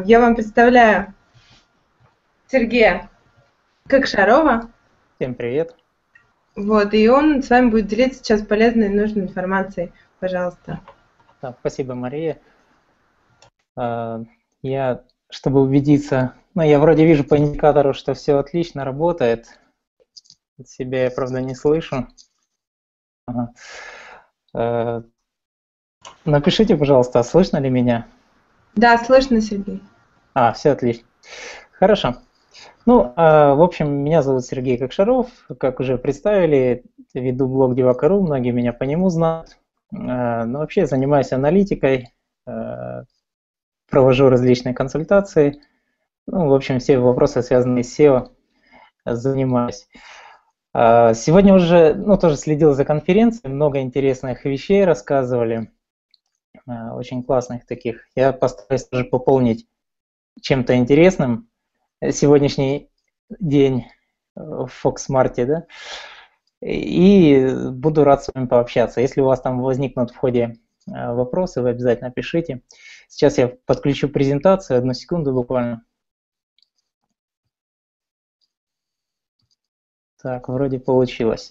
Я вам представляю Сергея Кокшарова. Всем привет. Вот, и он с вами будет делиться сейчас полезной и нужной информацией. Пожалуйста. Да, спасибо, Мария. Чтобы убедиться, я вроде вижу по индикатору, что все отлично работает. Себя я, правда, не слышу. Ага. Напишите, пожалуйста, слышно ли меня? Да, слышно, Сергей. Все отлично. Хорошо. В общем, меня зовут Сергей Кокшаров. Как уже представили, веду блог Девака.ру, многие меня по нему знают. Но вообще занимаюсь аналитикой, провожу различные консультации. В общем, все вопросы, связанные с SEO, занимаюсь. Сегодня уже, тоже следил за конференцией, много интересных вещей рассказывали, очень классных таких. Я постараюсь тоже пополнить чем-то интересным сегодняшний день в Фоксмарте, да, и буду рад с вами пообщаться. Если у вас там возникнут в ходе вопросы, вы обязательно пишите. Сейчас я подключу презентацию, 1 секунду буквально. Так, вроде получилось.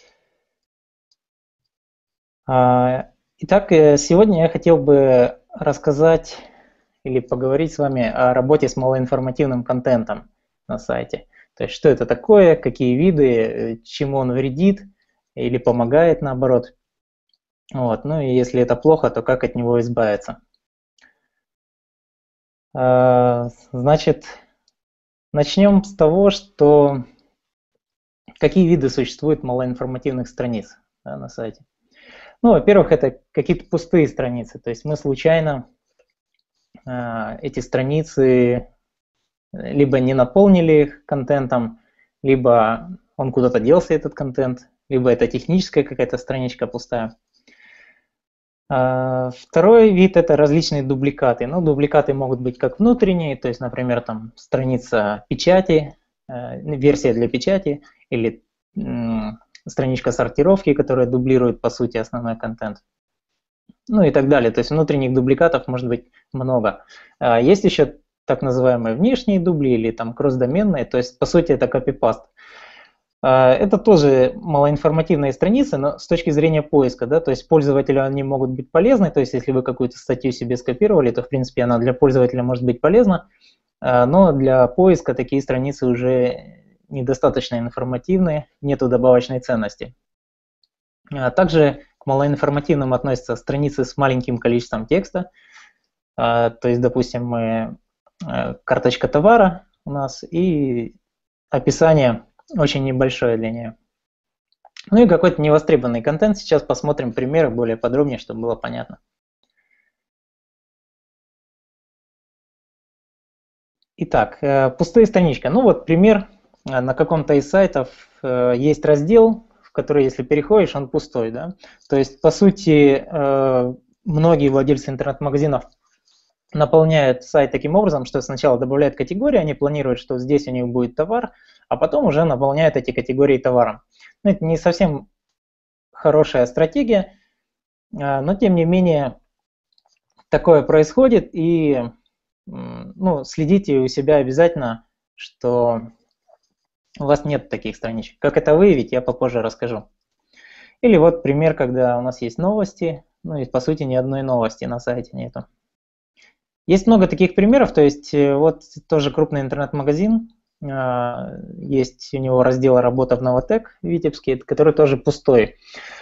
Итак, сегодня я хотел бы рассказать или поговорить с вами о работе с малоинформативным контентом на сайте. То есть, что это такое, какие виды, чему он вредит или помогает наоборот. И если это плохо, то как от него избавиться. Значит, начнем с того, что какие виды существуют малоинформативных страниц на сайте. Во-первых, это какие-то пустые страницы, то есть мы случайно эти страницы либо не наполнили их контентом, либо он куда-то делся, этот контент, либо это техническая какая-то страничка пустая. Второй вид – это различные дубликаты. Дубликаты могут быть как внутренние, то есть, например, там страница печати, версия для печати, или страничка сортировки, которая дублирует, по сути, основной контент. И так далее. То есть внутренних дубликатов может быть много. Есть еще так называемые внешние дубли или там кросс-доменные, то есть, по сути, это копипаст. Это тоже малоинформативные страницы, но с точки зрения поиска, да, то есть пользователю они могут быть полезны, то есть если вы какую-то статью себе скопировали, то в принципе она для пользователя может быть полезна, но для поиска такие страницы уже недостаточно информативны, нету добавочной ценности. Также к малоинформативным относятся страницы с маленьким количеством текста, то есть, допустим, карточка товара у нас и описание очень небольшое для нее. И какой-то невостребованный контент. Сейчас посмотрим примеры более подробнее, чтобы было понятно. Итак, пустые странички. Пример. На каком-то из сайтов есть раздел, в который, если переходишь, он пустой. Да? То есть, по сути, многие владельцы интернет-магазинов наполняют сайт таким образом, что сначала добавляют категории, они планируют, что здесь у них будет товар, а потом уже наполняют эти категории товаром. Это не совсем хорошая стратегия, но тем не менее такое происходит, и следите у себя обязательно, что у вас нет таких страничек. Как это выявить, я попозже расскажу. Или вот пример, когда у нас есть новости, и по сути ни одной новости на сайте нету. Есть много таких примеров, то есть вот тоже крупный интернет-магазин, есть у него раздел «Работа в Новотек» Витебский, который тоже пустой.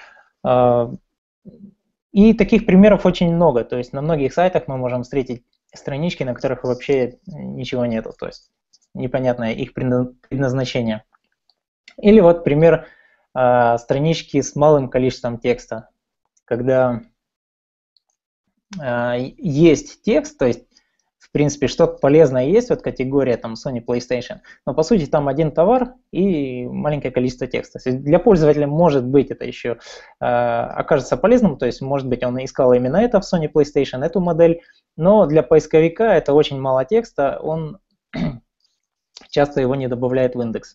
И таких примеров очень много, то есть на многих сайтах мы можем встретить странички, на которых вообще ничего нету, то есть непонятное их предназначение. Или вот пример странички с малым количеством текста, когда есть текст, то есть в принципе что-то полезное есть, вот категория там Sony PlayStation, но по сути там один товар и маленькое количество текста. То есть для пользователя может быть это еще окажется полезным, то есть может быть он искал именно это в Sony PlayStation, эту модель, но для поисковика это очень мало текста, он часто его не добавляет в индекс.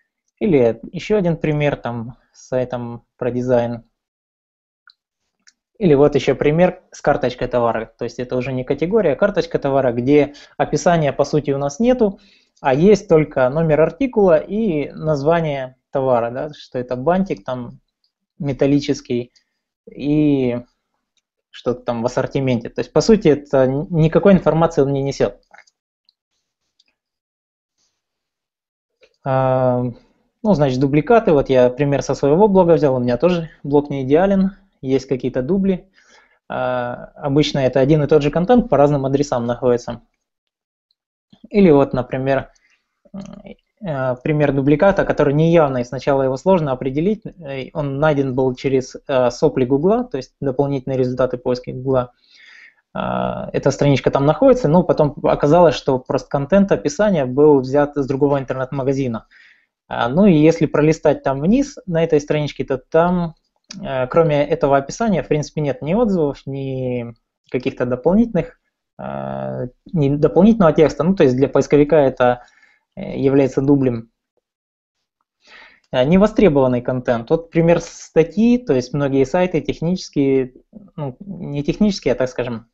Или еще один пример там с сайтом про дизайн. Или вот еще пример с карточкой товара. То есть это уже не категория, а карточка товара, где описания по сути у нас нету, а есть только номер артикула и название товара, да, что это бантик там металлический и что-то там в ассортименте. То есть по сути это никакой информации он не несет. Ну, значит, дубликаты. Вот я пример со своего блога взял, у меня тоже блог не идеален, есть какие-то дубли. Обычно это один и тот же контент по разным адресам находится. Или вот, например, пример дубликата, который неявный, сначала его сложно определить, он найден был через сопли Гугла, то есть дополнительные результаты поиска Гугла. Эта страничка там находится, но потом оказалось, что просто контент описания был взят из другого интернет-магазина. Ну и если пролистать там вниз на этой страничке, то там, кроме этого описания, в принципе, нет ни отзывов, ни каких-то дополнительных, ни дополнительного текста. Ну, то есть для поисковика это является дублем. Невостребованный контент. Вот пример статьи, то есть многие сайты технические, ну, не технические, а так скажем,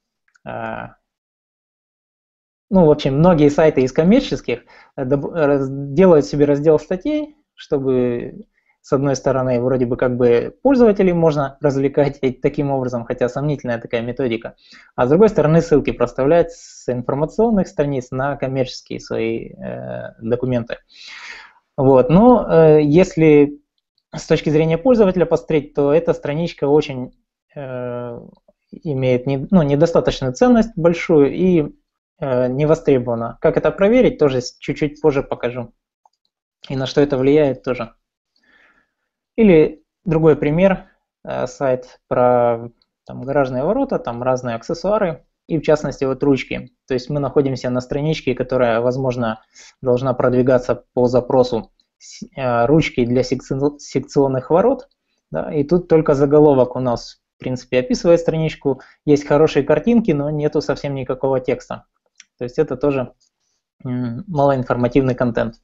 ну, в общем, многие сайты из коммерческих делают себе раздел статей, чтобы, с одной стороны, вроде бы как бы пользователей можно развлекать таким образом, хотя сомнительная такая методика, а с другой стороны ссылки проставлять с информационных страниц на коммерческие свои документы. Вот. Но если с точки зрения пользователя посмотреть, то эта страничка очень имеет недостаточную ценность большую и не востребована. Как это проверить, тоже чуть-чуть позже покажу. И на что это влияет тоже. Или другой пример, сайт про там, гаражные ворота, там разные аксессуары, и в частности вот ручки. То есть мы находимся на страничке, которая, возможно, должна продвигаться по запросу ручки для секционных ворот. Да, и тут только заголовок у нас, в принципе, описывает страничку. Есть хорошие картинки, но нету совсем никакого текста. То есть это тоже малоинформативный контент.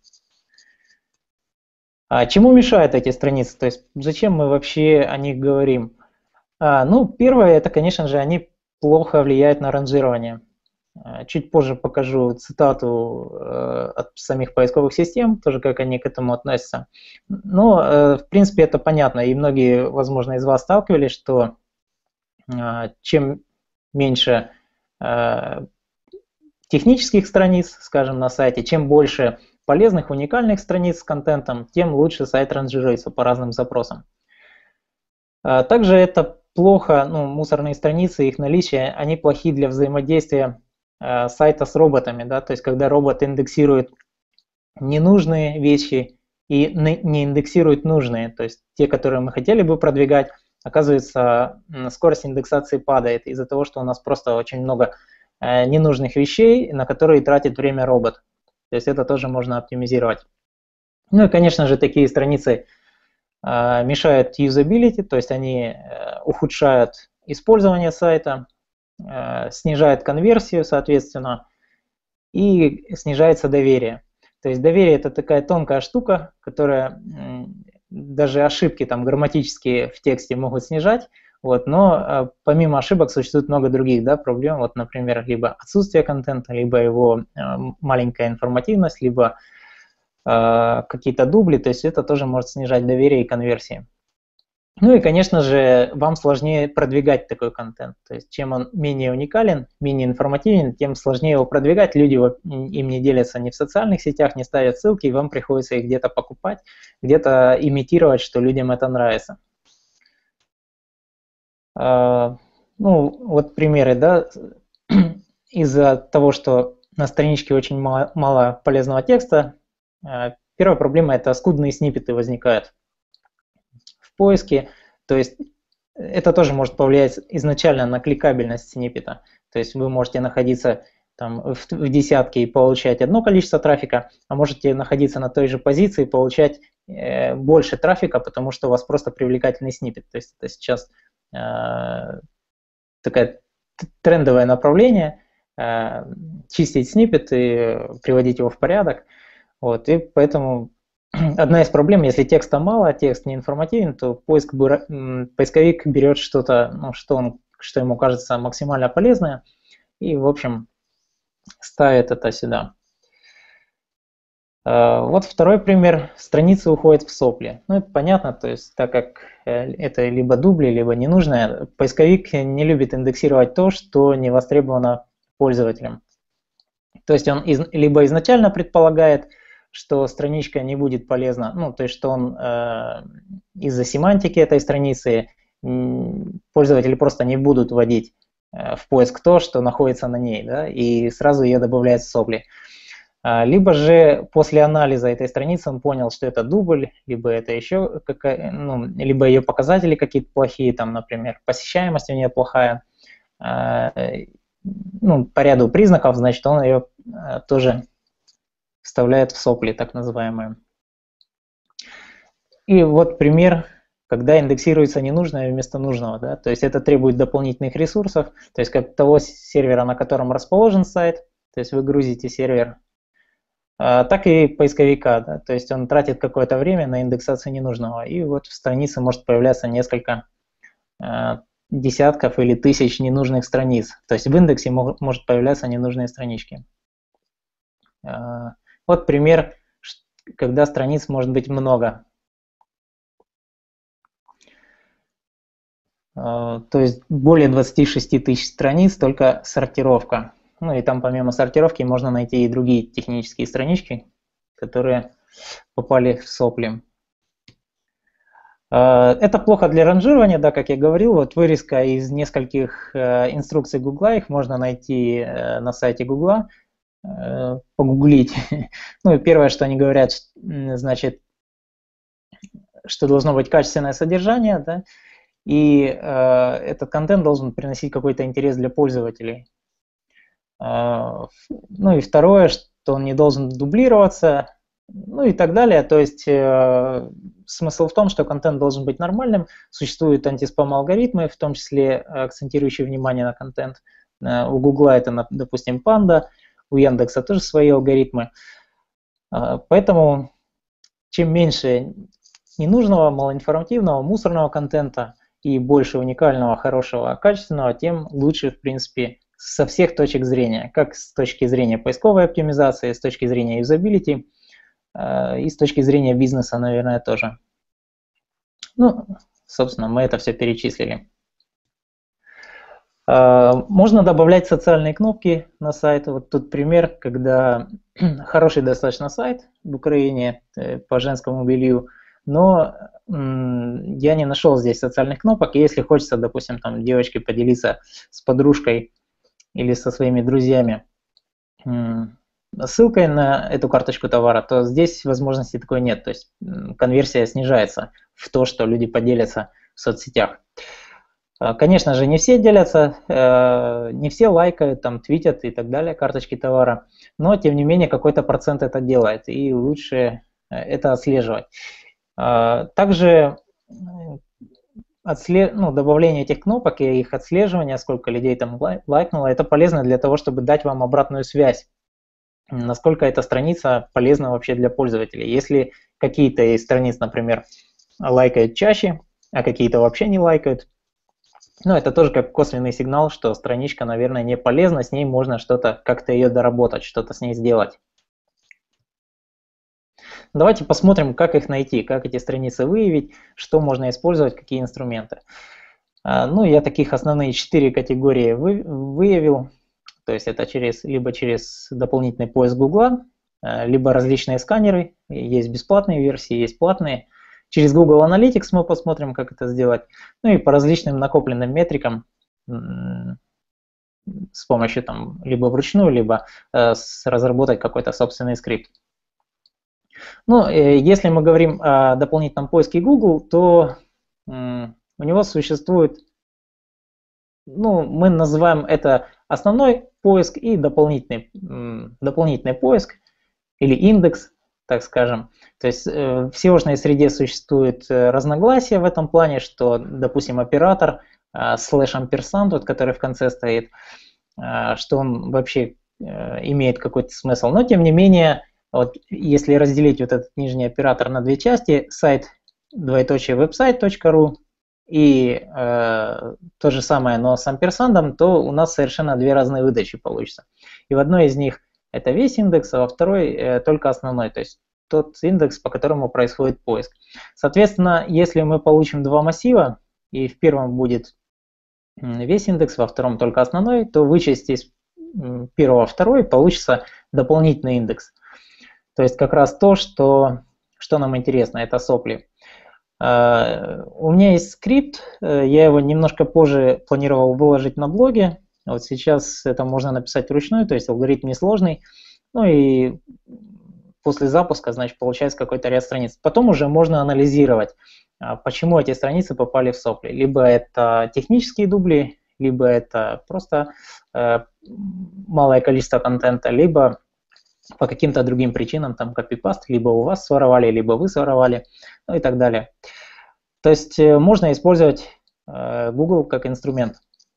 Чему мешают эти страницы? То есть зачем мы вообще о них говорим? Ну, первое, это, конечно же, они плохо влияют на ранжирование. Чуть позже покажу цитату от самих поисковых систем, тоже как они к этому относятся. Но, в принципе, это понятно, и многие, возможно, из вас сталкивались, что чем меньше технических страниц, скажем, на сайте, чем больше полезных, уникальных страниц с контентом, тем лучше сайт ранжируется по разным запросам. Также это плохо, мусорные страницы, их наличие, они плохи для взаимодействия сайта с роботами, да, то есть когда робот индексирует ненужные вещи и не индексирует нужные, то есть те, которые мы хотели бы продвигать, оказывается, скорость индексации падает из-за того, что у нас просто очень много ненужных вещей, на которые тратит время робот. То есть это тоже можно оптимизировать. Ну и, конечно же, такие страницы мешают юзабилити, то есть они ухудшают использование сайта, снижают конверсию, соответственно, и снижается доверие. То есть доверие – это такая тонкая штука, которая даже ошибки там грамматические в тексте могут снижать. Вот, но помимо ошибок существует много других проблем. Вот, например, либо отсутствие контента, либо его маленькая информативность, либо какие-то дубли. То есть это тоже может снижать доверие и конверсии. Ну и, конечно же, вам сложнее продвигать такой контент. То есть чем он менее уникален, менее информативен, тем сложнее его продвигать. Люди им не делятся ни в социальных сетях, не ставят ссылки, и вам приходится их где-то покупать, где-то имитировать, что людям это нравится. Ну, вот примеры, да, из-за того, что на страничке очень мало полезного текста, первая проблема – это скудные сниппеты возникают в поиске, то есть это тоже может повлиять изначально на кликабельность сниппета, то есть вы можете находиться там в десятке и получать одно количество трафика, а можете находиться на той же позиции и получать больше трафика, потому что у вас просто привлекательный сниппет, то есть это сейчас такое трендовое направление, чистить сниппет и приводить его в порядок. Вот, и поэтому одна из проблем, если текста мало, текст не информативен, то поисковик берет что-то, ну, что ему кажется максимально полезное, и, в общем, ставит это сюда. Вот второй пример. Страница уходит в сопли. Ну, это понятно, то есть так как это либо дубли, либо ненужное, поисковик не любит индексировать то, что не востребовано пользователем. То есть он либо изначально предполагает, что страничка не будет полезна, ну, то есть что он из-за семантики этой страницы пользователи просто не будут вводить в поиск то, что находится на ней, да, и сразу ее добавляет в сопли. Либо же после анализа этой страницы он понял, что это дубль, либо это еще либо ее показатели какие-то плохие, там, например, посещаемость у нее плохая, ну, по ряду признаков, значит, он ее тоже вставляет в сопли, так называемые. И вот пример, когда индексируется ненужное вместо нужного, да, то есть это требует дополнительных ресурсов, то есть как того сервера, на котором расположен сайт, то есть вы грузите сервер, так и поисковика, да, то есть он тратит какое-то время на индексацию ненужного, и вот в странице может появляться несколько десятков или тысяч ненужных страниц, то есть в индексе может появляться ненужные странички. Вот пример, когда страниц может быть много. То есть более 26 тысяч страниц, только сортировка. Ну и там помимо сортировки можно найти и другие технические странички, которые попали в сопли. Это плохо для ранжирования, да, как я говорил, вот вырезка из нескольких инструкций Гугла, их можно найти на сайте Гугла, погуглить. Ну и первое, что они говорят, значит, что должно быть качественное содержание, да, и этот контент должен приносить какой-то интерес для пользователей. Ну и второе, что он не должен дублироваться, ну и так далее. То есть смысл в том, что контент должен быть нормальным, существуют антиспам-алгоритмы, в том числе акцентирующие внимание на контент. У Гугла это, допустим, Панда, у Яндекса тоже свои алгоритмы. Поэтому чем меньше ненужного, малоинформативного, мусорного контента и больше уникального, хорошего, качественного, тем лучше, в принципе, со всех точек зрения, как с точки зрения поисковой оптимизации, с точки зрения юзабилити и с точки зрения бизнеса, наверное, тоже. Ну, собственно, мы это все перечислили. Можно добавлять социальные кнопки на сайт. Вот тут пример, когда хороший достаточно сайт в Украине по женскому белью, но я не нашел здесь социальных кнопок, и если хочется, допустим, там девочке поделиться с подружкой или со своими друзьями ссылкой на эту карточку товара, то здесь возможности такой нет, то есть конверсия снижается в то, что люди поделятся в соцсетях. Конечно же, не все делятся, не все лайкают, там, твитят и так далее карточки товара, но тем не менее какой-то процент это делает, и лучше это отслеживать. Также добавление этих кнопок и их отслеживание, сколько людей там лайкнуло, это полезно для того, чтобы дать вам обратную связь, насколько эта страница полезна вообще для пользователей. Если какие-то из страниц, например, лайкают чаще, а какие-то вообще не лайкают, ну, это тоже как косвенный сигнал, что страничка, наверное, не полезна, с ней можно что-то, как-то ее доработать, что-то с ней сделать. Давайте посмотрим, как их найти, как эти страницы выявить, что можно использовать, какие инструменты. Ну, я таких основные 4 категории выявил. То есть это либо через дополнительный поиск Гугла, либо различные сканеры, есть бесплатные версии, есть платные. Через Google Analytics мы посмотрим, как это сделать. Ну и по различным накопленным метрикам с помощью там либо вручную, либо разработать какой-то собственный скрипт. Ну, если мы говорим о дополнительном поиске Google, то у него существует, ну, мы называем это основной поиск и дополнительный поиск или индекс, так скажем. То есть в SEO-шной среде существует разногласия в этом плане, что, допустим, оператор /ampersand, тот, который в конце стоит, что он вообще имеет какой-то смысл. Но, тем не менее, Вот если разделить вот этот нижний оператор на две части, сайт website.ru и то же самое, но с амперсандом, то у нас совершенно две разные выдачи получится. И в одной из них это весь индекс, а во второй только основной, то есть тот индекс, по которому происходит поиск. Соответственно, если мы получим два массива, и в первом будет весь индекс, во втором только основной, то вычесть из первого второй получится дополнительный индекс. То есть как раз то, что нам интересно, это сопли. У меня есть скрипт, я его немножко позже планировал выложить на блоге. Вот сейчас это можно написать вручную, то есть алгоритм несложный. Ну и после запуска, значит, получается какой-то ряд страниц. Потом уже можно анализировать, почему эти страницы попали в сопли. Либо это технические дубли, либо это просто малое количество контента, либо по каким-то другим причинам, там копипаст, либо у вас своровали, либо вы своровали, ну и так далее. То есть можно использовать Google как инструмент.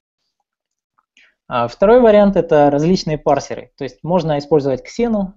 Второй вариант – это различные парсеры. То есть можно использовать Xenu,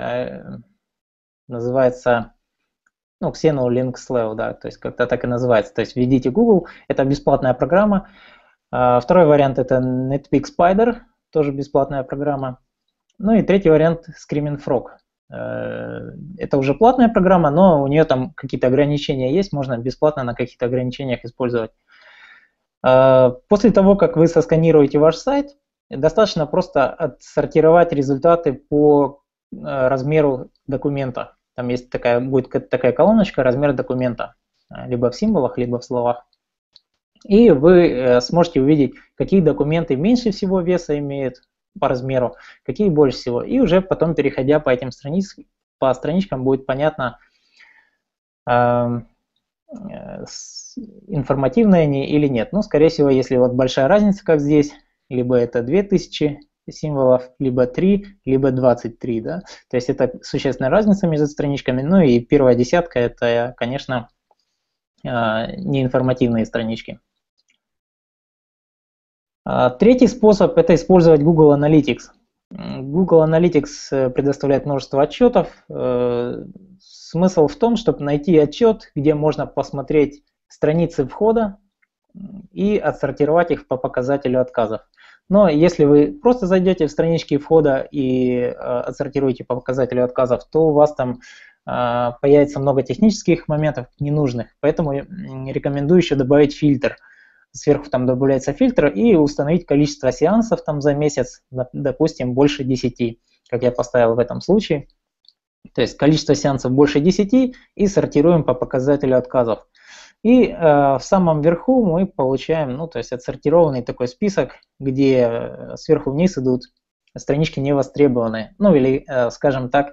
называется, ну, Xenu Linkslev, да, то есть как-то так и называется. То есть введите Google, это бесплатная программа. Второй вариант – это Netpeak Spider, тоже бесплатная программа. Ну и третий вариант – Screaming Frog. Это уже платная программа, но у нее там какие-то ограничения есть, можно бесплатно на каких-то ограничениях использовать. После того, как вы сосканируете ваш сайт, достаточно просто отсортировать результаты по размеру документа. Там есть будет такая колоночка «Размер документа», либо в символах, либо в словах. И вы сможете увидеть, какие документы меньше всего веса имеют по размеру, какие больше всего. И уже потом, переходя по этим по страничкам, будет понятно, информативные они или нет. Ну, скорее всего, если вот большая разница, как здесь, либо это 2000 символов, либо 3, либо 23, да. То есть это существенная разница между страничками. Ну и первая десятка – это, конечно, неинформативные странички. Третий способ – это использовать Google Analytics. Google Analytics предоставляет множество отчетов. Смысл в том, чтобы найти отчет, где можно посмотреть страницы входа и отсортировать их по показателю отказов. Но если вы просто зайдете в странички входа и отсортируете по показателю отказов, то у вас там появится много технических моментов ненужных. Поэтому рекомендую еще добавить фильтр. Сверху там добавляется фильтр и установить количество сеансов там за месяц, допустим, больше 10, как я поставил в этом случае. То есть количество сеансов больше 10 и сортируем по показателю отказов. И в самом верху мы получаем, ну, то есть отсортированный такой список, где сверху вниз идут странички невостребованные. Ну или, скажем так,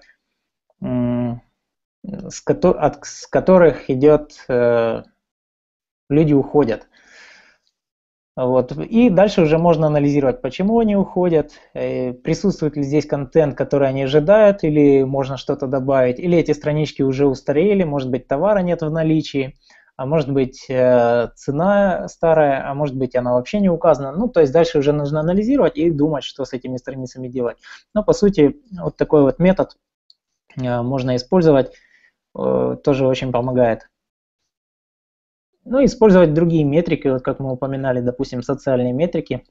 с которых идет, люди уходят. Вот. И дальше уже можно анализировать, почему они уходят, присутствует ли здесь контент, который они ожидают, или можно что-то добавить, или эти странички уже устарели, может быть, товара нет в наличии, а может быть, цена старая, а может быть, она вообще не указана. Ну, то есть дальше уже нужно анализировать и думать, что с этими страницами делать. Но, по сути, вот такой вот метод можно использовать, тоже очень помогает. Ну, использовать другие метрики, вот как мы упоминали, допустим, социальные метрики,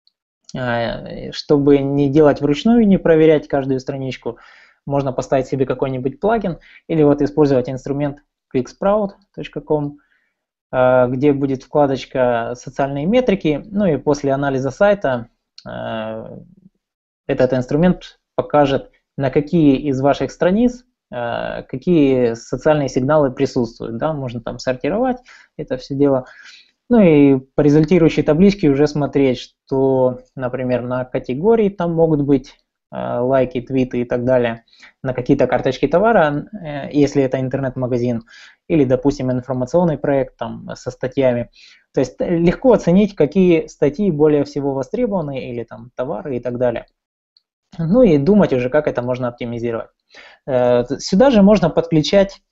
чтобы не делать вручную, не проверять каждую страничку, можно поставить себе какой-нибудь плагин или вот использовать инструмент quicksprout.com, где будет вкладочка «Социальные метрики», ну и после анализа сайта этот инструмент покажет, на какие из ваших страниц какие социальные сигналы присутствуют, да, можно там сортировать это все дело. Ну и по результирующей табличке уже смотреть, что, например, на категории там могут быть лайки, твиты и так далее, на какие-то карточки товара, если это интернет-магазин, или, допустим, информационный проект там со статьями. То есть легко оценить, какие статьи более всего востребованы, или там товары и так далее. Ну и думать уже, как это можно оптимизировать. Сюда же можно подключать,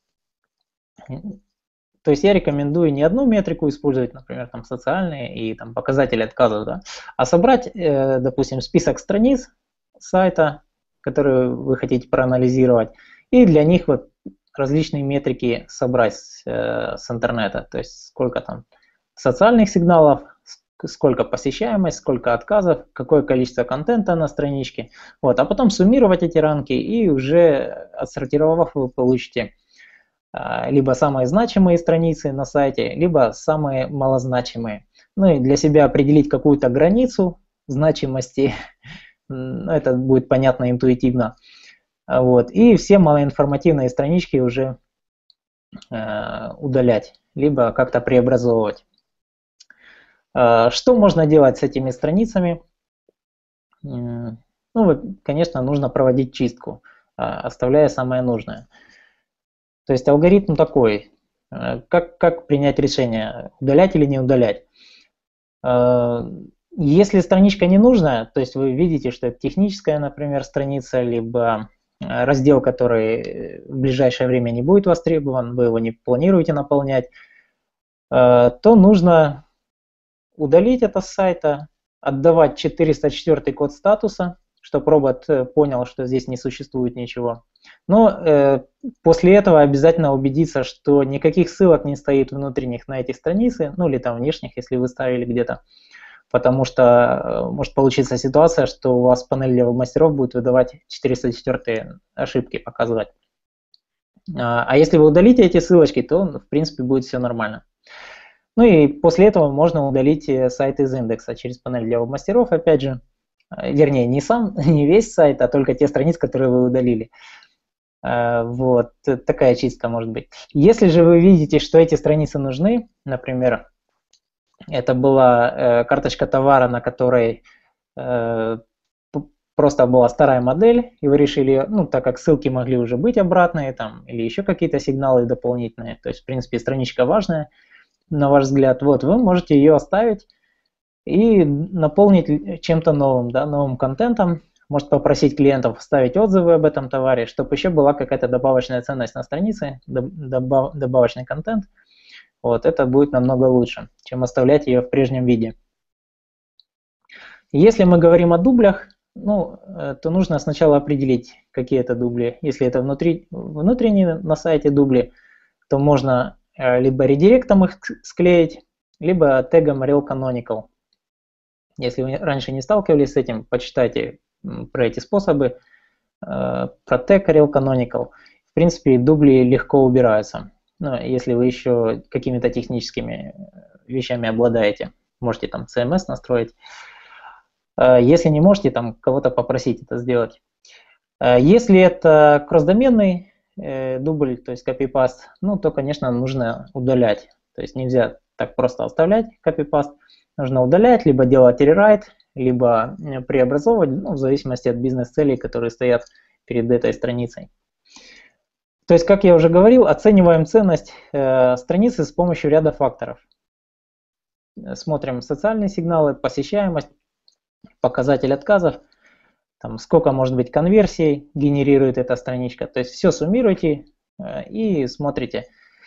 то есть я рекомендую не одну метрику использовать, например, там социальные и там показатели отказов, да, а собрать, допустим, список страниц сайта, которые вы хотите проанализировать, и для них вот различные метрики собрать с интернета, то есть сколько там социальных сигналов, сколько посещаемость, сколько отказов, какое количество контента на страничке, вот, а потом суммировать эти ранки, и уже отсортировав, вы получите либо самые значимые страницы на сайте, либо самые малозначимые. Ну и для себя определить какую-то границу значимости, это будет понятно интуитивно. Вот, и все малоинформативные странички уже удалять, либо как-то преобразовывать. Что можно делать с этими страницами? Ну, конечно, нужно проводить чистку, оставляя самое нужное. То есть алгоритм такой, как принять решение, удалять или не удалять. Если страничка не нужная, то есть вы видите, что это техническая, например, страница, либо раздел, который в ближайшее время не будет востребован, вы его не планируете наполнять, то нужно удалить это с сайта, отдавать 404 код статуса, чтобы робот понял, что здесь не существует ничего. Но после этого обязательно убедиться, что никаких ссылок не стоит внутренних на эти страницы, ну или там внешних, если вы ставили где-то, потому что может получиться ситуация, что у вас панель для веб-мастеров будет выдавать 404 ошибки, показывать. А если вы удалите эти ссылочки, то в принципе будет все нормально. Ну и после этого можно удалить сайт из индекса через панель для веб-мастеров, опять же, вернее, не весь сайт, а только те страницы, которые вы удалили. Вот, такая чистка может быть. Если же вы видите, что эти страницы нужны, например, это была карточка товара, на которой просто была старая модель, и вы решили, ну, так как ссылки могли уже быть обратные, там, или еще какие-то сигналы дополнительные, то есть, в принципе, страничка важная, на ваш взгляд, вот, вы можете ее оставить и наполнить чем-то новым, да, новым контентом. Может попросить клиентов оставить отзывы об этом товаре, чтобы еще была какая-то добавочная ценность на странице, добавочный контент. Вот, это будет намного лучше, чем оставлять ее в прежнем виде. Если мы говорим о дублях, ну, то нужно сначала определить, какие это дубли. Если это внутренние на сайте дубли, то можно либо редиректом их склеить, либо тегом rel canonical. Если вы раньше не сталкивались с этим, почитайте про эти способы, про тег rel canonical. В принципе, дубли легко убираются. Но если вы еще какими-то техническими вещами обладаете, можете там CMS настроить. Если не можете, там кого-то попросить это сделать. Если это кросс-доменный дубль, то есть copy-paste, ну, то, конечно, нужно удалять. То есть нельзя так просто оставлять copy-paste. Нужно удалять, либо делать rewrite, либо преобразовывать, ну, в зависимости от бизнес-целей, которые стоят перед этой страницей. То есть, как я уже говорил, оцениваем ценность страницы с помощью ряда факторов. Смотрим социальные сигналы, посещаемость, показатель отказов, там, сколько может быть конверсий генерирует эта страничка. То есть все суммируйте и смотрите.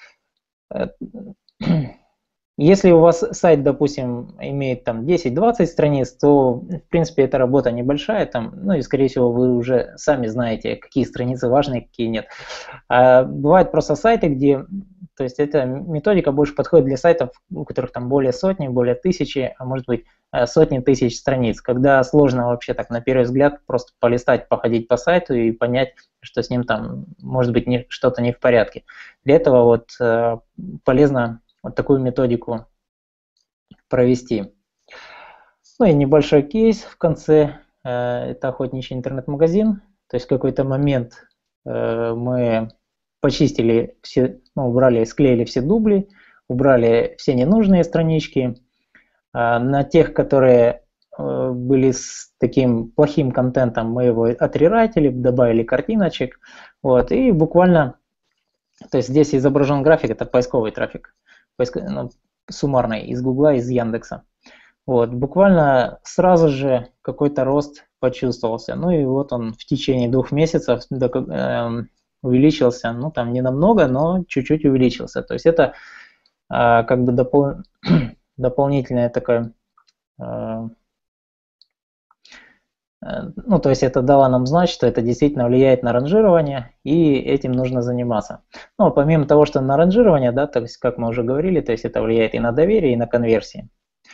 Если у вас сайт, допустим, имеет там 10-20 страниц, то, в принципе, эта работа небольшая, там, ну и, скорее всего, вы уже сами знаете, какие страницы важны, какие нет. А бывают просто сайты, где, то есть эта методика больше подходит для сайтов, у которых там более сотни, более тысячи, а может быть сотни тысяч страниц, когда сложно вообще так на первый взгляд просто полистать, походить по сайту и понять, что с ним там может быть что-то не в порядке. Для этого вот полезно вот такую методику провести. Ну и небольшой кейс в конце. Это охотничий интернет-магазин. То есть в какой-то момент мы почистили все, ну, убрали, склеили все дубли, убрали все ненужные странички. На тех, которые были с таким плохим контентом, мы его отрерайтили, добавили картиночек. Вот, и буквально, то есть здесь изображен график, это поисковый трафик. Ну, суммарный, из Гугла, из Яндекса. Вот, буквально сразу же какой-то рост почувствовался. Ну и вот он в течение 2 месяцев увеличился, ну там не намного, но чуть-чуть увеличился. То есть это как бы дополнительное такое Ну, то есть это дало нам знать, что это действительно влияет на ранжирование, и этим нужно заниматься. Ну, помимо того, что на ранжирование, да, то есть, как мы уже говорили, то есть это влияет и на доверие, и на конверсии.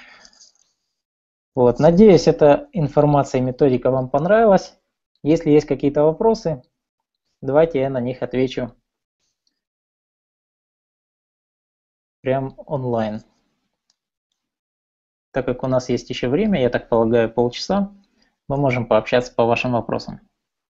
Вот, надеюсь, эта информация и методика вам понравилась. Если есть какие-то вопросы, давайте я на них отвечу прям онлайн. Так как у нас есть еще время, я так полагаю, полчаса, мы можем пообщаться по вашим вопросам.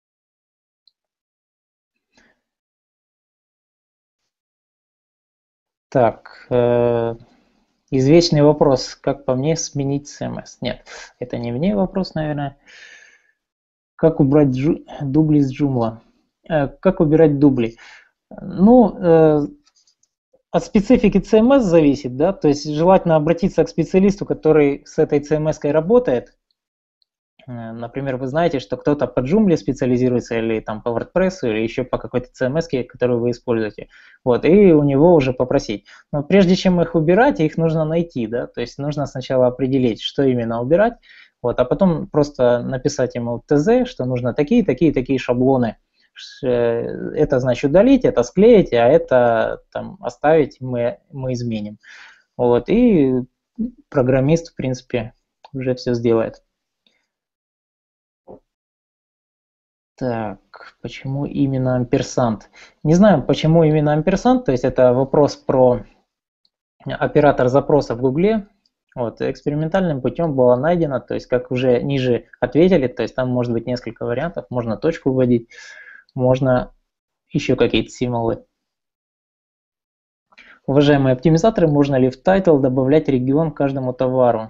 Так, извечный вопрос, как по мне сменить CMS? Нет, это не мне вопрос, наверное. Как убрать дубли с Joomla? Как убирать дубли? Ну, от специфики CMS зависит, да, то есть желательно обратиться к специалисту, который с этой CMS-кой работает. Например, вы знаете, что кто-то по Joomla специализируется, или там по WordPress, или еще по какой-то CMS, которую вы используете. Вот, и у него уже попросить. Но прежде чем их убирать, их нужно найти, да, то есть нужно сначала определить, что именно убирать, вот, а потом просто написать ему ТЗ, что нужно такие шаблоны. Это значит удалить, это склеить, а это там оставить мы изменим. Вот, и программист, в принципе, уже все сделает. Так, почему именно амперсант? Не знаю, почему именно амперсант, то есть это вопрос про оператор запроса в Гугле. Вот, экспериментальным путем было найдено, то есть как уже ниже ответили, то есть там может быть несколько вариантов, можно точку вводить, можно еще какие-то символы. Уважаемые оптимизаторы, можно ли в title добавлять регион каждому товару?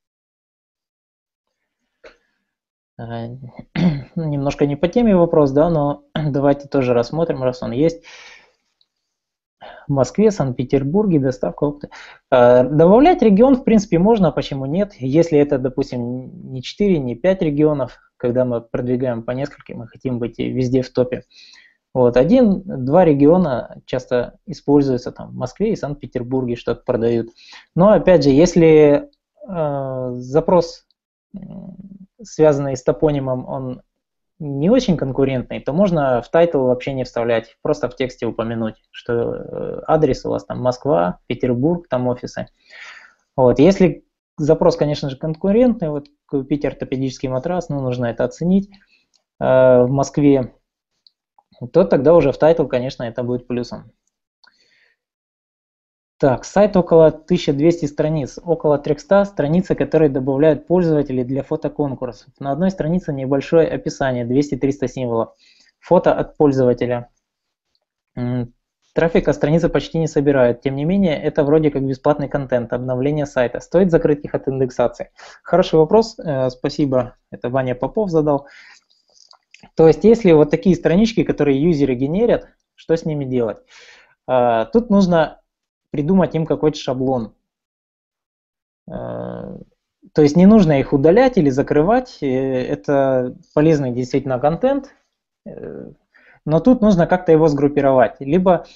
Немножко не по теме вопрос, да, но давайте тоже рассмотрим, раз он есть. В Москве, Санкт-Петербурге доставка опыта. Добавлять регион, в принципе, можно, почему нет? Если это, допустим, не 4, не 5 регионов, когда мы продвигаем по нескольким, мы хотим быть везде в топе. Вот, 1-2 региона часто используются там в Москве и Санкт-Петербурге, что-то продают. Но опять же, если запрос, связанный с топонимом, он не очень конкурентный, то можно в тайтл вообще не вставлять, просто в тексте упомянуть, что адрес у вас там Москва, Петербург, там офисы. Вот. Если запрос, конечно же, конкурентный, вот купить ортопедический матрас, ну, нужно это оценить в Москве, то тогда уже в тайтл, конечно, это будет плюсом. Так, сайт около 1200 страниц, около 300 страниц, которые добавляют пользователи для фотоконкурсов. На одной странице небольшое описание, 200-300 символов. Фото от пользователя. Трафика страницы почти не собирают. Тем не менее, это вроде как бесплатный контент, обновление сайта. Стоит закрыть их от индексации? Хороший вопрос, спасибо. Это Ваня Попов задал. То есть, если вот такие странички, которые юзеры генерят, что с ними делать? Тут нужно придумать им какой-то шаблон. То есть не нужно их удалять или закрывать, это полезный действительно контент, но тут нужно как-то его сгруппировать. Либо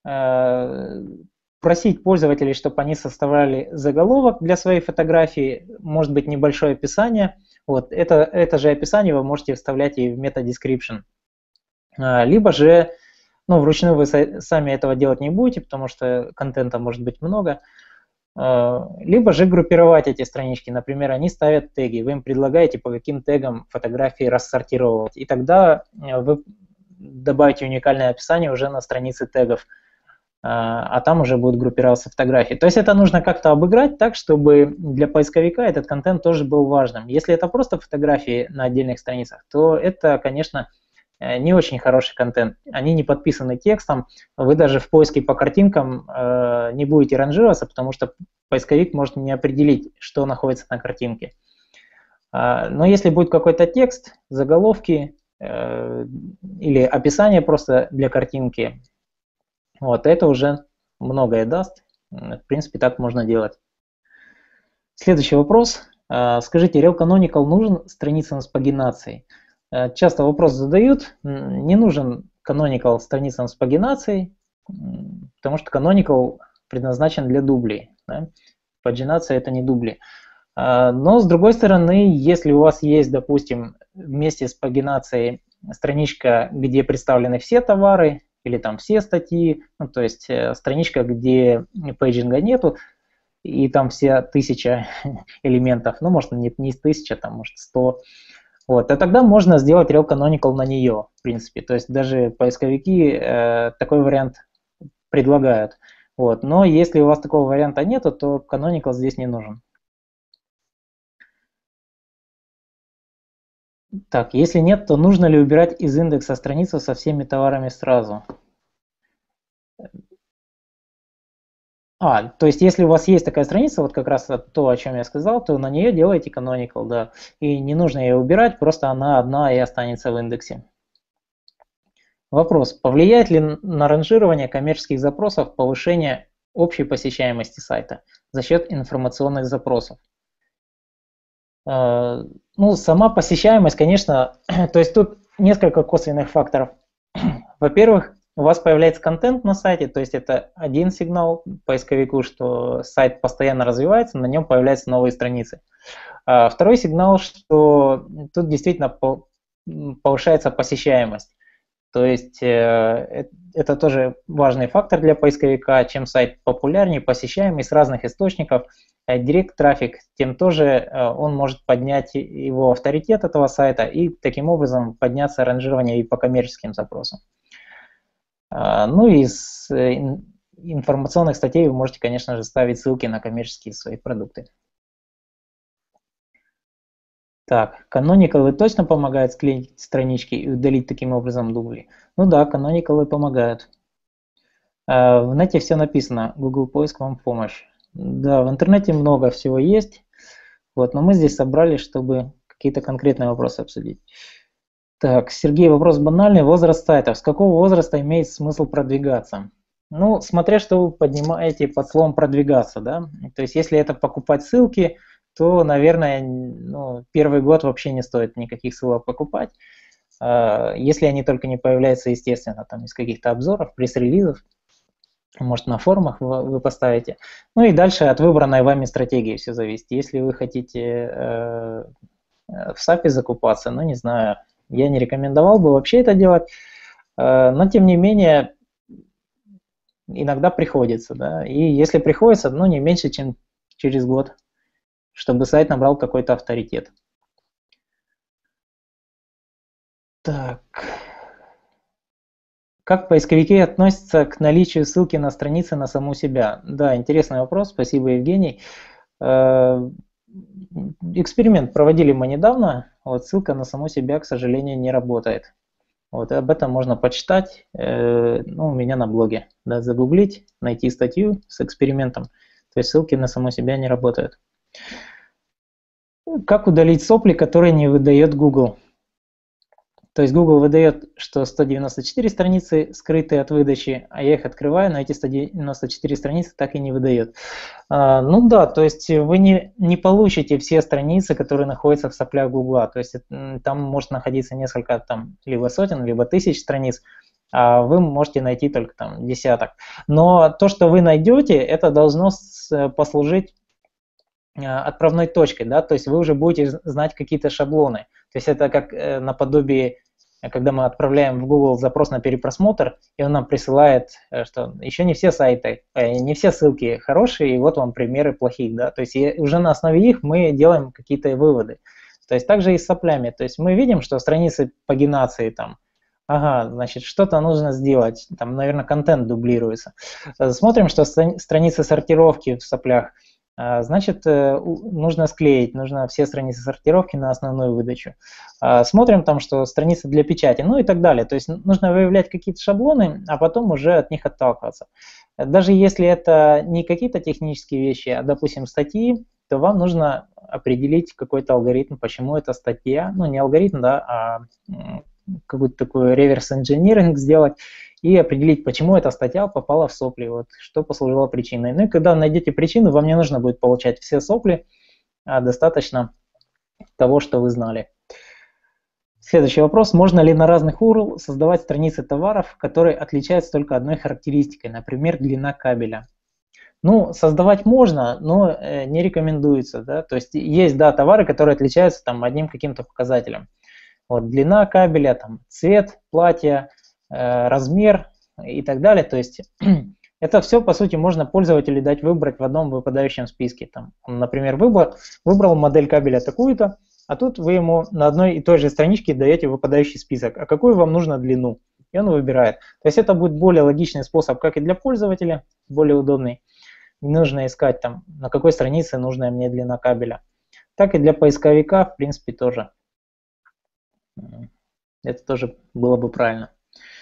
просить пользователей, чтобы они составляли заголовок для своей фотографии, может быть небольшое описание. Вот, это же описание вы можете вставлять и в meta-description. Либо же, ну, вручную вы сами этого делать не будете, потому что контента может быть много. Либо же группировать эти странички. Например, они ставят теги, вы им предлагаете, по каким тегам фотографии рассортировать. И тогда вы добавите уникальное описание уже на странице тегов, а там уже будут группироваться фотографии. То есть это нужно как-то обыграть так, чтобы для поисковика этот контент тоже был важным. Если это просто фотографии на отдельных страницах, то это, конечно, не очень хороший контент. Они не подписаны текстом, вы даже в поиске по картинкам не будете ранжироваться, потому что поисковик может не определить, что находится на картинке. Но если будет какой-то текст, заголовки или описание просто для картинки, вот это уже многое даст. В принципе, так можно делать. Следующий вопрос. Скажите, Rel Canonical нужен страницам с пагинацией? Часто вопрос задают. Не нужен Canonical страницам с пагинацией, потому что Canonical предназначен для дублей. Да? Пагинация это не дубли. Но с другой стороны, если у вас есть, допустим, вместе с пагинацией страничка, где представлены все товары или там все статьи, ну, то есть страничка, где пейджинга нету, и там все 1000 элементов, ну, может, не 1000, там, может, 100, вот, а тогда можно сделать rel canonical на нее, в принципе, то есть даже поисковики такой вариант предлагают, вот, но если у вас такого варианта нету, то canonical здесь не нужен. Так, если нет, то нужно ли убирать из индекса страницу со всеми товарами сразу? То есть если у вас есть такая страница, вот как раз то, о чем я сказал, то на нее делайте canonical, да. И не нужно ее убирать, просто она одна и останется в индексе. Вопрос. Повлияет ли на ранжирование коммерческих запросов повышение общей посещаемости сайта за счет информационных запросов? Ну, сама посещаемость, конечно, то есть тут несколько косвенных факторов. Во-первых, у вас появляется контент на сайте, то есть это один сигнал поисковику, что сайт постоянно развивается, на нем появляются новые страницы. Второй сигнал, что тут действительно повышается посещаемость. То есть это тоже важный фактор для поисковика. Чем сайт популярнее, посещаемый с разных источников, директ трафик, тем тоже он может поднять его авторитет этого сайта и таким образом подняться ранжирование и по коммерческим запросам. Ну и из информационных статей вы можете, конечно же, ставить ссылки на коммерческие свои продукты. Так, каноникалы точно помогают склеить странички и удалить таким образом дубли? Ну да, каноникалы помогают. В нете все написано, Google поиск вам в помощь. Да, в интернете много всего есть, вот, но мы здесь собрали, чтобы какие-то конкретные вопросы обсудить. Так, Сергей, вопрос банальный. Возраст сайтов. С какого возраста имеет смысл продвигаться? Ну, смотря что вы поднимаете под словом продвигаться, да. То есть, если это покупать ссылки, то, наверное, ну, первый год вообще не стоит никаких ссылок покупать. Если они только не появляются, естественно, там из каких-то обзоров, пресс-релизов, может, на форумах вы поставите. Ну и дальше от выбранной вами стратегии все зависит. Если вы хотите в SAP закупаться, ну, не знаю, я не рекомендовал бы вообще это делать, но тем не менее иногда приходится, да, и если приходится, ну не меньше, чем через год, чтобы сайт набрал какой-то авторитет. Так, как поисковики относятся к наличию ссылки на странице на саму себя? Да, интересный вопрос, спасибо, Евгений. Эксперимент проводили мы недавно, вот ссылка на саму себя, к сожалению, не работает. Вот, об этом можно почитать, ну, у меня на блоге, да, загуглить, найти статью с экспериментом, то есть ссылки на саму себя не работают. Как удалить сопли, которые не выдает Google? То есть Google выдает, что 194 страницы скрыты от выдачи, а я их открываю, но эти 194 страницы так и не выдает. Ну да, то есть вы не получите все страницы, которые находятся в соплях Google. То есть там может находиться несколько, там, либо сотен, либо тысяч страниц, а вы можете найти только там десяток. Но то, что вы найдете, это должно послужить отправной точкой, да, то есть вы уже будете знать какие-то шаблоны. То есть это как наподобие, когда мы отправляем в Google запрос на перепросмотр, и он нам присылает, что еще не все сайты, не все ссылки хорошие, и вот вам примеры плохих, да, то есть уже на основе их мы делаем какие-то выводы. То есть также и с соплями, то есть мы видим, что страницы пагинации там, ага, значит, что-то нужно сделать, там, наверное, контент дублируется. Смотрим, что страницы сортировки в соплях, значит, нужно склеить, нужно все страницы сортировки на основную выдачу. Смотрим там, что страницы для печати, ну и так далее. То есть нужно выявлять какие-то шаблоны, а потом уже от них отталкиваться. Даже если это не какие-то технические вещи, а, допустим, статьи, то вам нужно определить какой-то алгоритм, почему эта статья, ну не алгоритм, да, а какой-то такой реверс-инжиниринг сделать, и определить, почему эта статья попала в сопли, вот, что послужило причиной. Ну и когда найдете причину, вам не нужно будет получать все сопли, а достаточно того, что вы знали. Следующий вопрос. Можно ли на разных URL создавать страницы товаров, которые отличаются только одной характеристикой, например, длина кабеля? Ну, создавать можно, но не рекомендуется, да, то есть есть, да, товары, которые отличаются там одним каким-то показателем. Вот длина кабеля, там цвет платья, размер и так далее, то есть это все, по сути, можно пользователю дать выбрать в одном выпадающем списке. Там, он, например, выбрал модель кабеля такую-то, а тут вы ему на одной и той же страничке даете выпадающий список, а какую вам нужно длину, и он выбирает. То есть это будет более логичный способ, как и для пользователя, более удобный. Не нужно искать там, на какой странице нужная мне длина кабеля. Так и для поисковика, в принципе, тоже. Это тоже было бы правильно.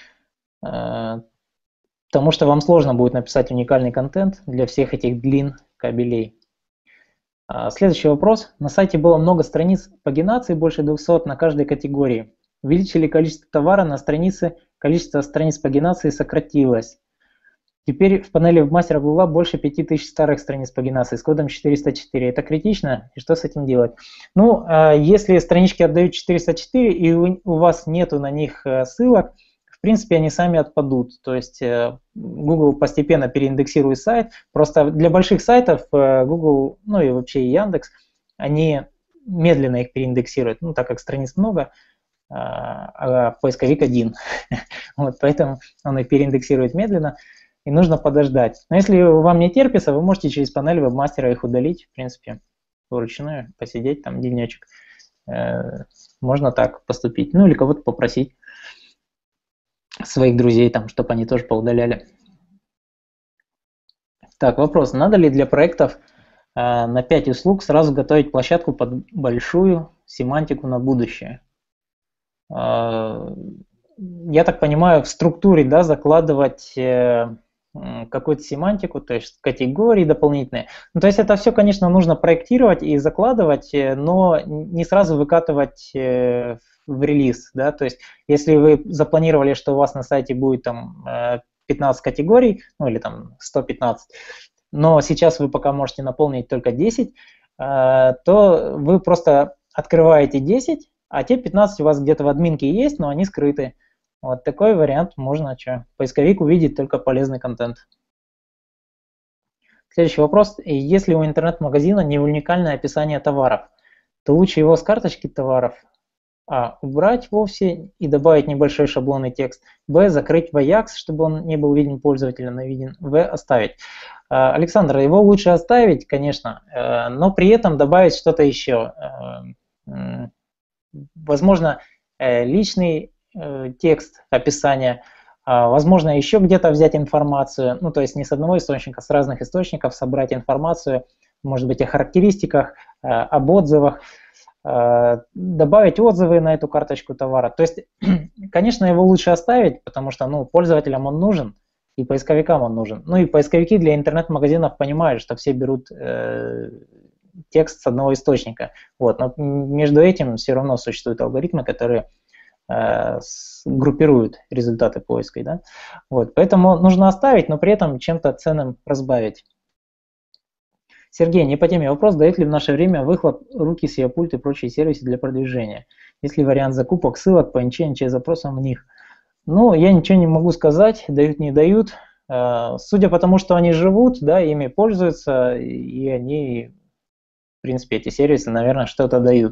Потому что вам сложно будет написать уникальный контент для всех этих длин кабелей. Следующий вопрос. На сайте было много страниц пагинации, больше 200 на каждой категории. Увеличили количество товара на странице, количество страниц пагинации сократилось. Теперь в панели мастера Гугла больше 5000 старых страниц пагинации с кодом 404. Это критично? И что с этим делать? Ну, если странички отдают 404 и у вас нету на них ссылок, в принципе, они сами отпадут. То есть Google постепенно переиндексирует сайт. Просто для больших сайтов Google, ну и вообще и Яндекс, они медленно их переиндексируют, ну, так как страниц много, а поисковик один. Вот, поэтому он их переиндексирует медленно. И нужно подождать. Но если вам не терпится, вы можете через панель вебмастера их удалить, в принципе, вручную, посидеть там денечек. Можно так поступить. Ну или кого-то попросить, своих друзей, там, чтобы они тоже поудаляли. Так, вопрос. Надо ли для проектов на 5 услуг сразу готовить площадку под большую семантику на будущее? Я так понимаю, в структуре, да, закладывать какую-то семантику, то есть категории дополнительные. Ну, то есть это все, конечно, нужно проектировать и закладывать, но не сразу выкатывать в релиз. Да? То есть если вы запланировали, что у вас на сайте будет там 15 категорий, ну или там 115, но сейчас вы пока можете наполнить только 10, то вы просто открываете 10, а те 15 у вас где-то в админке есть, но они скрыты. Вот такой вариант можно, поисковик увидит только полезный контент. Следующий вопрос. Если у интернет-магазина не уникальное описание товаров, то лучше его с карточки товаров убрать вовсе и добавить небольшой шаблонный текст. Б. Закрыть в Ajax, чтобы он не был виден пользователю, но виден. В. Оставить. Александр, его лучше оставить, конечно, но при этом добавить что-то еще. Возможно, личный текст, описание, возможно, еще где-то взять информацию, ну, то есть не с одного источника, с разных источников собрать информацию, может быть, о характеристиках, об отзывах, добавить отзывы на эту карточку товара. То есть, конечно, его лучше оставить, потому что, ну, пользователям он нужен, и поисковикам он нужен. Ну, и поисковики для интернет-магазинов понимают, что все берут текст с одного источника. Вот. Но между этим все равно существуют алгоритмы, которые группируют результаты поиска. Да? Вот. Поэтому нужно оставить, но при этом чем-то ценным разбавить. Сергей, не по теме вопрос, дает ли в наше время выхлоп руки, SEO пульт и прочие сервисы для продвижения? Есть ли вариант закупок ссылок по ничьим запросам в них? Ну, я ничего не могу сказать, дают, не дают. Судя по тому, что они живут, да, ими пользуются, и они, в принципе, эти сервисы, наверное, что-то дают.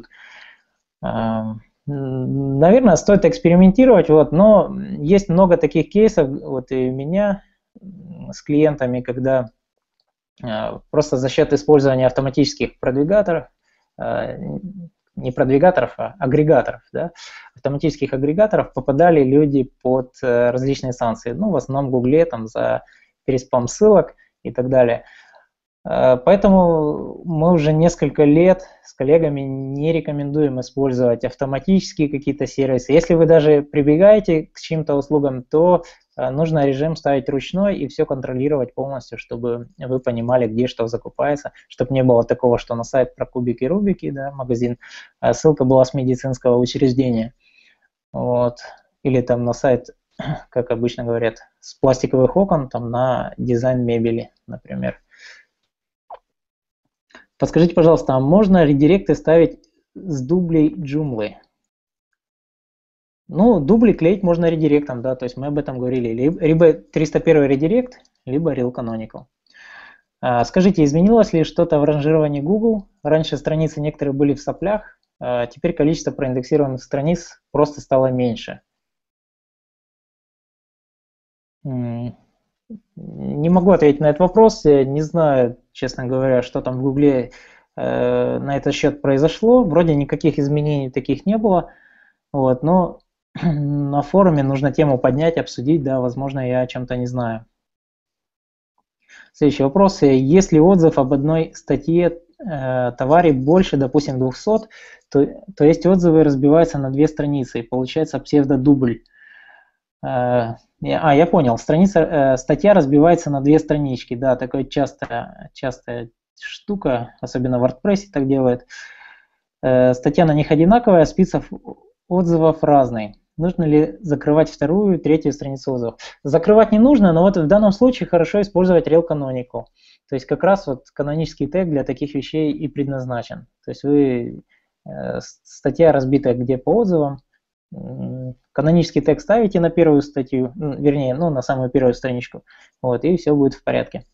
Наверное, стоит экспериментировать, вот, но есть много таких кейсов, вот и у меня с клиентами, когда просто за счет использования автоматических продвигаторов, не продвигаторов, а агрегаторов, да, автоматических агрегаторов попадали люди под различные санкции, ну, в основном в Гугле, там, за переспам ссылок и так далее. Поэтому мы уже несколько лет с коллегами не рекомендуем использовать автоматические какие-то сервисы. Если вы даже прибегаете к чьим-то услугам, то нужно режим ставить ручной и все контролировать полностью, чтобы вы понимали, где что закупается, чтобы не было такого, что на сайт про кубики-рубики, да, магазин, ссылка была с медицинского учреждения. Вот. Или там на сайт, как обычно говорят, с пластиковых окон там, на дизайн мебели, например. Подскажите, пожалуйста, а можно редиректы ставить с дублей Joomla? Ну, дубли клеить можно редиректом, да, то есть мы об этом говорили. Либо 301 редирект, либо Real Canonical. Скажите, изменилось ли что-то в ранжировании Google? Раньше страницы некоторые были в соплях, теперь количество проиндексированных страниц просто стало меньше. Не могу ответить на этот вопрос, я не знаю, честно говоря, что там в Гугле на этот счет произошло. Вроде никаких изменений таких не было, вот, но на форуме нужно тему поднять, обсудить, да, возможно, я о чем-то не знаю. Следующий вопрос. Если отзыв об одной статье товаре больше, допустим, 200, то есть отзывы разбиваются на две страницы, и получается псевдодубль. Я понял. Статья разбивается на две странички. Да, такая частая штука, особенно в WordPress так делает. Статья на них одинаковая, а список отзывов разный. Нужно ли закрывать вторую, третью страницу отзывов? Закрывать не нужно, но вот в данном случае хорошо использовать rel canonical. То есть как раз вот канонический тег для таких вещей и предназначен. То есть вы статья разбита где по отзывам, канонический тег ставите на первую статью, вернее, на самую первую страничку, вот, и все будет в порядке.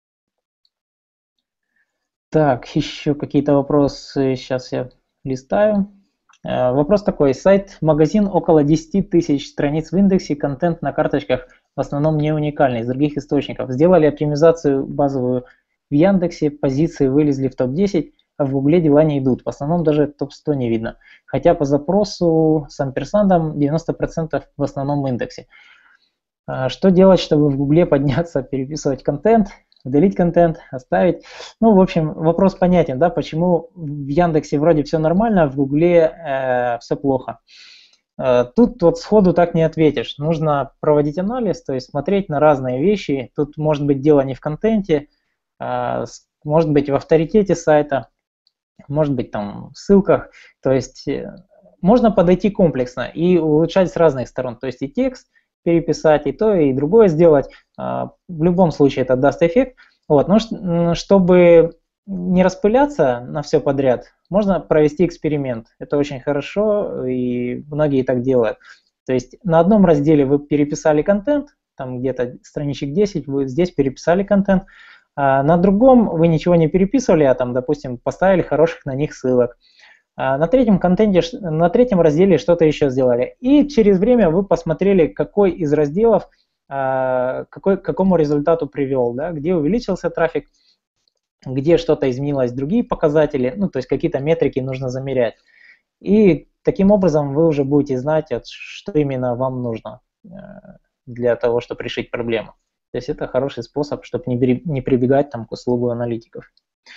Так, еще какие-то вопросы, сейчас я листаю. Вопрос такой, сайт-магазин около 10 тысяч страниц в индексе, контент на карточках в основном не уникальный, из других источников. Сделали оптимизацию базовую в Яндексе, позиции вылезли в топ-10, а в Гугле дела не идут. В основном даже топ-100 не видно. Хотя по запросу с амперсандом 90% в основном индексе. Что делать, чтобы в Гугле подняться, переписывать контент, удалить контент, оставить? В общем, вопрос понятен, да, почему в Яндексе вроде все нормально, а в Гугле все плохо. Тут вот сходу так не ответишь. Нужно проводить анализ, то есть смотреть на разные вещи. Тут может быть дело не в контенте, может быть в авторитете сайта, может быть там в ссылках. То есть можно подойти комплексно и улучшать с разных сторон. То есть и текст переписать, и то, и другое сделать. В любом случае это даст эффект. Вот. Но чтобы не распыляться на все подряд, можно провести эксперимент. Это очень хорошо, и многие так делают. То есть на одном разделе вы переписали контент, там где-то страничек 10, вы здесь переписали контент, а на другом вы ничего не переписывали, а там, допустим, поставили хороших на них ссылок. На третьем разделе что-то еще сделали. И через время вы посмотрели, какой из разделов к какому результату привел, да, где увеличился трафик, где что-то изменилось, другие показатели, то есть какие-то метрики нужно замерять. И таким образом вы уже будете знать, что именно вам нужно для того, чтобы решить проблему. То есть это хороший способ, чтобы не прибегать к услугу аналитиков.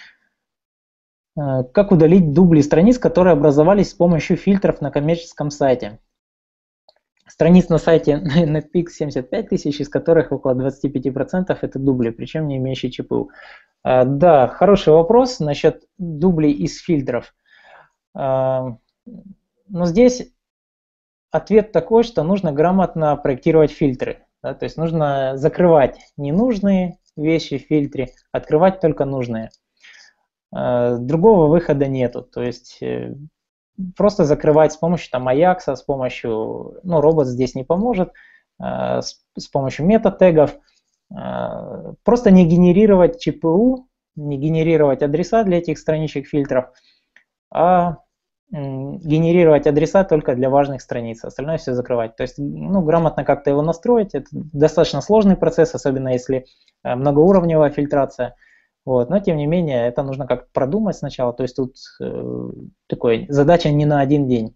Как удалить дубли страниц, которые образовались с помощью фильтров на коммерческом сайте? Страниц на сайте NetPeak 75 тысяч, из которых около 25% это дубли, причем не имеющие ЧПУ. Да, хороший вопрос насчет дублей из фильтров. Но здесь ответ такой, что нужно грамотно проектировать фильтры. Да, то есть нужно закрывать ненужные вещи в фильтре, открывать только нужные. Другого выхода нету. То есть просто закрывать с помощью Аякса, с помощью, робот здесь не поможет, с помощью мета-тегов. Просто не генерировать ЧПУ, не генерировать адреса для этих страничек фильтров, а генерировать адреса только для важных страниц, остальное все закрывать. То есть, грамотно как-то его настроить, это достаточно сложный процесс, особенно если многоуровневая фильтрация. Вот. Но тем не менее, это нужно как-то продумать сначала, то есть тут задача не на один день.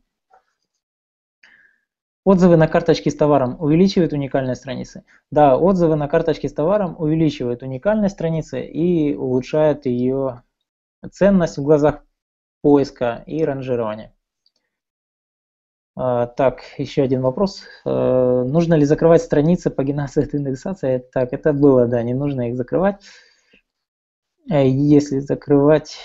Отзывы на карточки с товаром увеличивают уникальные страницы. Да, отзывы на карточки с товаром увеличивают уникальные страницы и улучшают ее ценность в глазах поиска и ранжирования. Так, еще один вопрос. Нужно ли закрывать страницы пагинации от индексации? Так, это было, да, не нужно их закрывать. Если закрывать...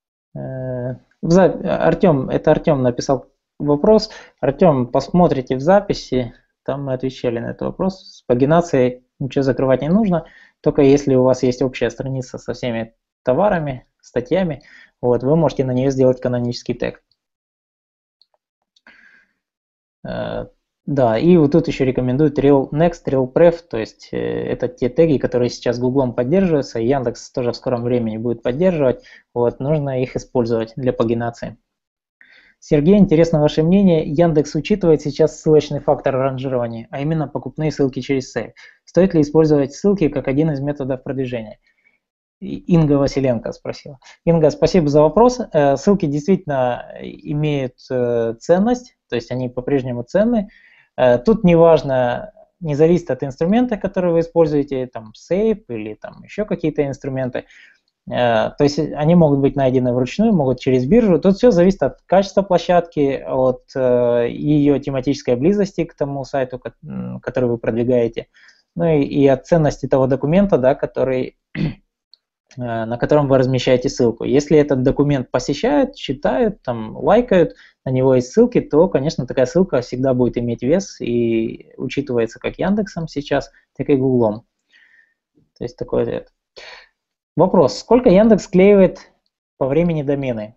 Артем написал вопрос. Артем, посмотрите в записи, там мы отвечали на этот вопрос. С пагинацией ничего закрывать не нужно, только если у вас есть общая страница со всеми товарами, статьями, вот, вы можете на нее сделать канонический тег. Да, и вот тут еще рекомендуют RelNext, RelPref, то есть это те теги, которые сейчас Гуглом поддерживаются, и Яндекс тоже в скором времени будет поддерживать, вот, нужно их использовать для пагинации. Сергей, интересно ваше мнение. Яндекс учитывает сейчас ссылочный фактор ранжирования, а именно покупные ссылки через сейф. Стоит ли использовать ссылки как один из методов продвижения? Инга Василенко спросила. Инга, спасибо за вопрос. Ссылки действительно имеют ценность, то есть они по-прежнему ценны. Тут неважно, не зависит от инструмента, который вы используете, там Save или там еще какие-то инструменты. То есть они могут быть найдены вручную, могут через биржу. Тут все зависит от качества площадки, от ее тематической близости к тому сайту, который вы продвигаете, ну и от ценности того документа, да, на котором вы размещаете ссылку. Если этот документ посещают, читают, там, лайкают, на него есть ссылки, то, конечно, такая ссылка всегда будет иметь вес и учитывается как Яндексом сейчас, так и Гуглом. То есть такой ответ. Вопрос. Сколько Яндекс склеивает по времени домены?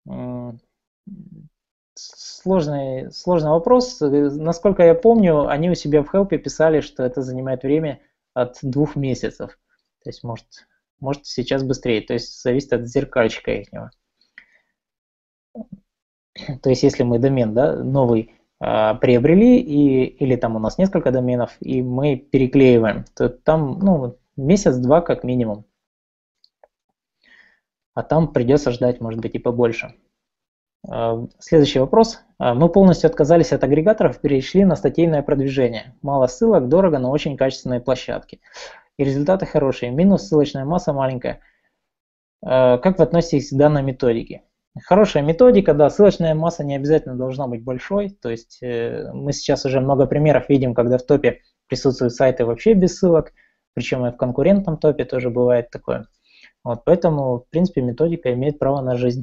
Сложный вопрос. Насколько я помню, они у себя в Help писали, что это занимает время от 2 месяцев. То есть может сейчас быстрее. То есть зависит от зеркальчика ихнего. То есть если мы домен, да, новый приобрели, или там у нас несколько доменов, и мы переклеиваем, то там месяц-два как минимум. А там придется ждать, может быть, и побольше. Следующий вопрос. Мы полностью отказались от агрегаторов, перешли на статейное продвижение. Мало ссылок, дорого, но очень качественные площадки. И результаты хорошие. Минус — ссылочная масса маленькая. Как вы относитесь к данной методике? Хорошая методика, да, ссылочная масса не обязательно должна быть большой. То есть мы сейчас уже много примеров видим, когда в топе присутствуют сайты вообще без ссылок, причем и в конкурентном топе тоже бывает такое. Вот, поэтому, в принципе, методика имеет право на жизнь.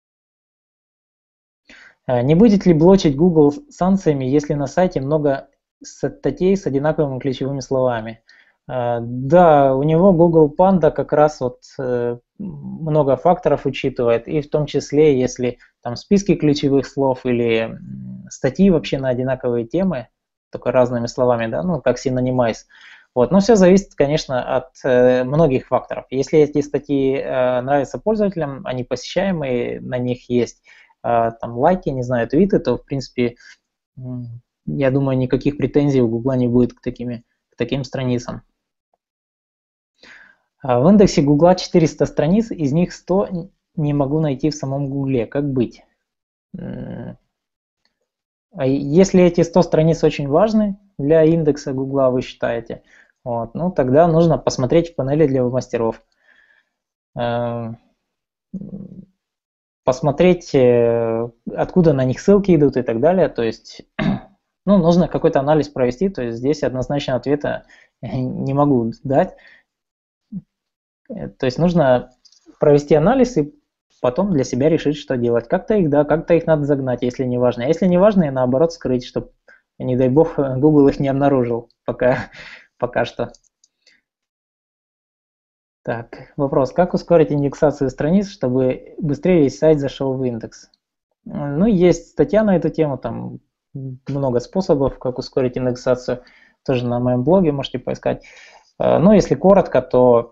Не будет ли блочить Google санкциями, если на сайте много статей с одинаковыми ключевыми словами? Да, у него Google Panda как раз много факторов учитывает, и в том числе, если там списки ключевых слов или статьи вообще на одинаковые темы, только разными словами, да, как Synonymize. Вот. Но все зависит, конечно, от многих факторов. Если эти статьи нравятся пользователям, они посещаемые, на них есть там лайки, не знаю, твиты, то, в принципе, я думаю, никаких претензий у Гугла не будет к таким страницам. В индексе Гугла 400 страниц, из них 100 не могу найти в самом Гугле. Как быть? Если эти 100 страниц очень важны для индекса Гугла, вы считаете, тогда нужно посмотреть в панели для веб-мастеров. Посмотреть, откуда на них ссылки идут и так далее. То есть, нужно какой-то анализ провести. То есть здесь однозначно ответа не могу дать. То есть нужно провести анализ и потом для себя решить, что делать. Как-то их надо загнать, если не важно. А если не важно, и наоборот скрыть, чтобы, не дай бог, Google их не обнаружил пока что. Так, вопрос. Как ускорить индексацию страниц, чтобы быстрее весь сайт зашел в индекс? Есть статья на эту тему, там много способов, как ускорить индексацию. Тоже на моем блоге можете поискать. Если коротко, то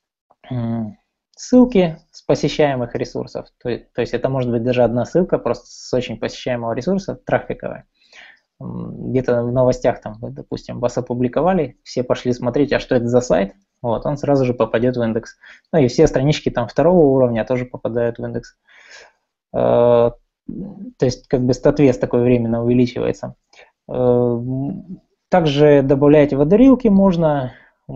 ссылки с посещаемых ресурсов. То есть это может быть даже одна ссылка, просто с очень посещаемого ресурса, трафиковая. Где-то в новостях, там, допустим, вас опубликовали, все пошли смотреть, а что это за сайт, он сразу же попадет в индекс. И все странички там второго уровня тоже попадают в индекс. То есть статвес такой временно увеличивается. Также добавлять водорилки можно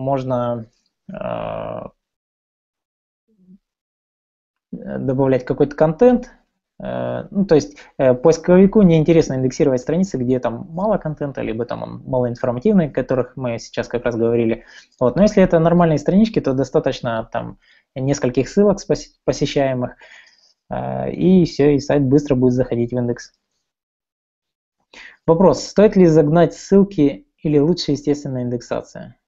добавлять какой-то контент. То есть поисковику неинтересно индексировать страницы, где там мало контента, либо там он малоинформативный, о которых мы сейчас как раз говорили. Но если это нормальные странички, то достаточно там нескольких ссылок посещаемых, и все, и сайт быстро будет заходить в индекс. Вопрос. Стоит ли загнать ссылки или лучше естественная индексация?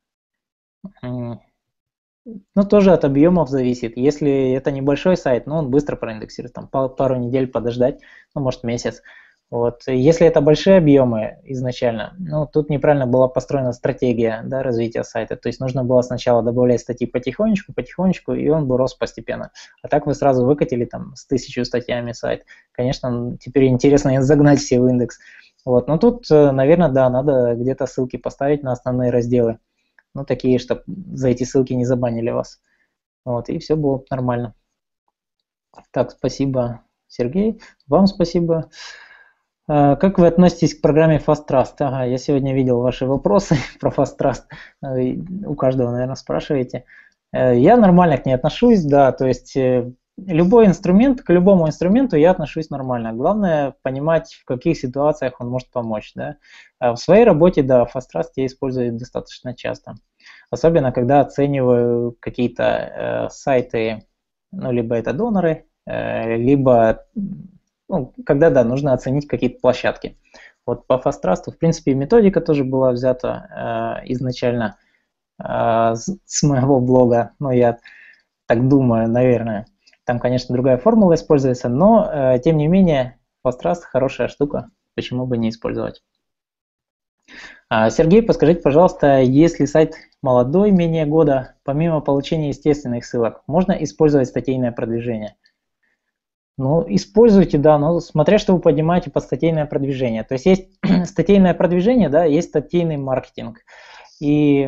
Тоже от объемов зависит. Если это небольшой сайт, он быстро проиндексирует, там пару недель подождать, может месяц. Вот. Если это большие объемы изначально, ну, тут неправильно была построена стратегия, да, развития сайта. То есть нужно было сначала добавлять статьи потихонечку, потихонечку, и он бы рос постепенно. А так вы сразу выкатили там с 1000 статьями сайт. Конечно, теперь интересно загнать все в индекс. Вот. Но тут, наверное, да, надо где-то ссылки поставить на основные разделы. Ну, такие, чтобы за эти ссылки не забанили вас. Вот, и все было нормально. Так, спасибо, Сергей. Вам спасибо. Как вы относитесь к программе Fast Trust? Ага, я сегодня видел ваши вопросы про Fast Trust. У каждого, наверное, спрашиваете. Я нормально к ней отношусь, да, то есть любой инструмент, к любому инструменту я отношусь нормально. Главное понимать, в каких ситуациях он может помочь, да. В своей работе, да, Fast Trust я использую достаточно часто. Особенно, когда оцениваю какие-то сайты, ну, либо это доноры, либо, ну, когда, да, нужно оценить какие-то площадки. Вот по Fast Trust, в принципе, методика тоже была взята изначально с моего блога, ну, я так думаю, наверное. Там, конечно, другая формула используется, но, тем не менее, Fast Trust хорошая штука, почему бы не использовать. Сергей, подскажите, пожалуйста, если сайт молодой, менее года, помимо получения естественных ссылок, можно использовать статейное продвижение? Ну, используйте, да, но смотря что вы поднимаете под статейное продвижение. То есть есть статейное продвижение, да, есть статейный маркетинг. И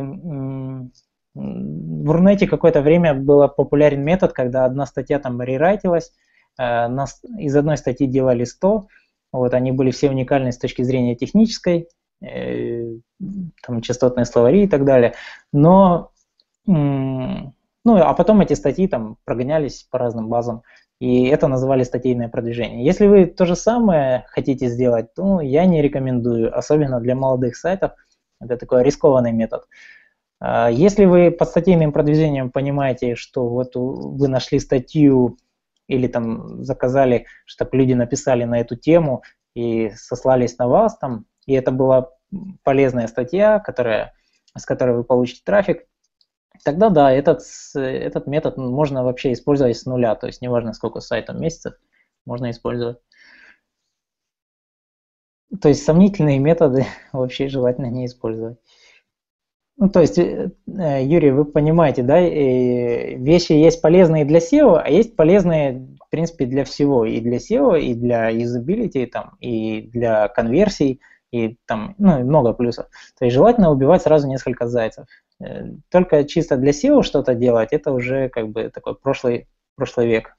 в Рунете какое-то время был популярен метод, когда одна статья там рерайтилась, из одной статьи делали 100, вот, они были все уникальны с точки зрения технической, там частотные словари и так далее, но, ну, а потом эти статьи там прогонялись по разным базам, и это называли статейное продвижение. Если вы то же самое хотите сделать, то я не рекомендую, особенно для молодых сайтов, это такой рискованный метод. Если вы под статейным продвижением понимаете, что вот вы нашли статью или там заказали, чтобы люди написали на эту тему и сослались на вас там, и это была полезная статья, с которой вы получите трафик, тогда да, этот метод можно вообще использовать с нуля, то есть неважно сколько сайтов месяцев, можно использовать. То есть сомнительные методы вообще желательно не использовать. Ну, то есть, Юрий, вы понимаете, да, вещи есть полезные для SEO, а есть полезные, в принципе, для всего, и для SEO, и для юзабилити, там, и для конверсий, и там, ну, и много плюсов. То есть желательно убивать сразу несколько зайцев. Только чисто для SEO что-то делать, это уже как бы такой прошлый век.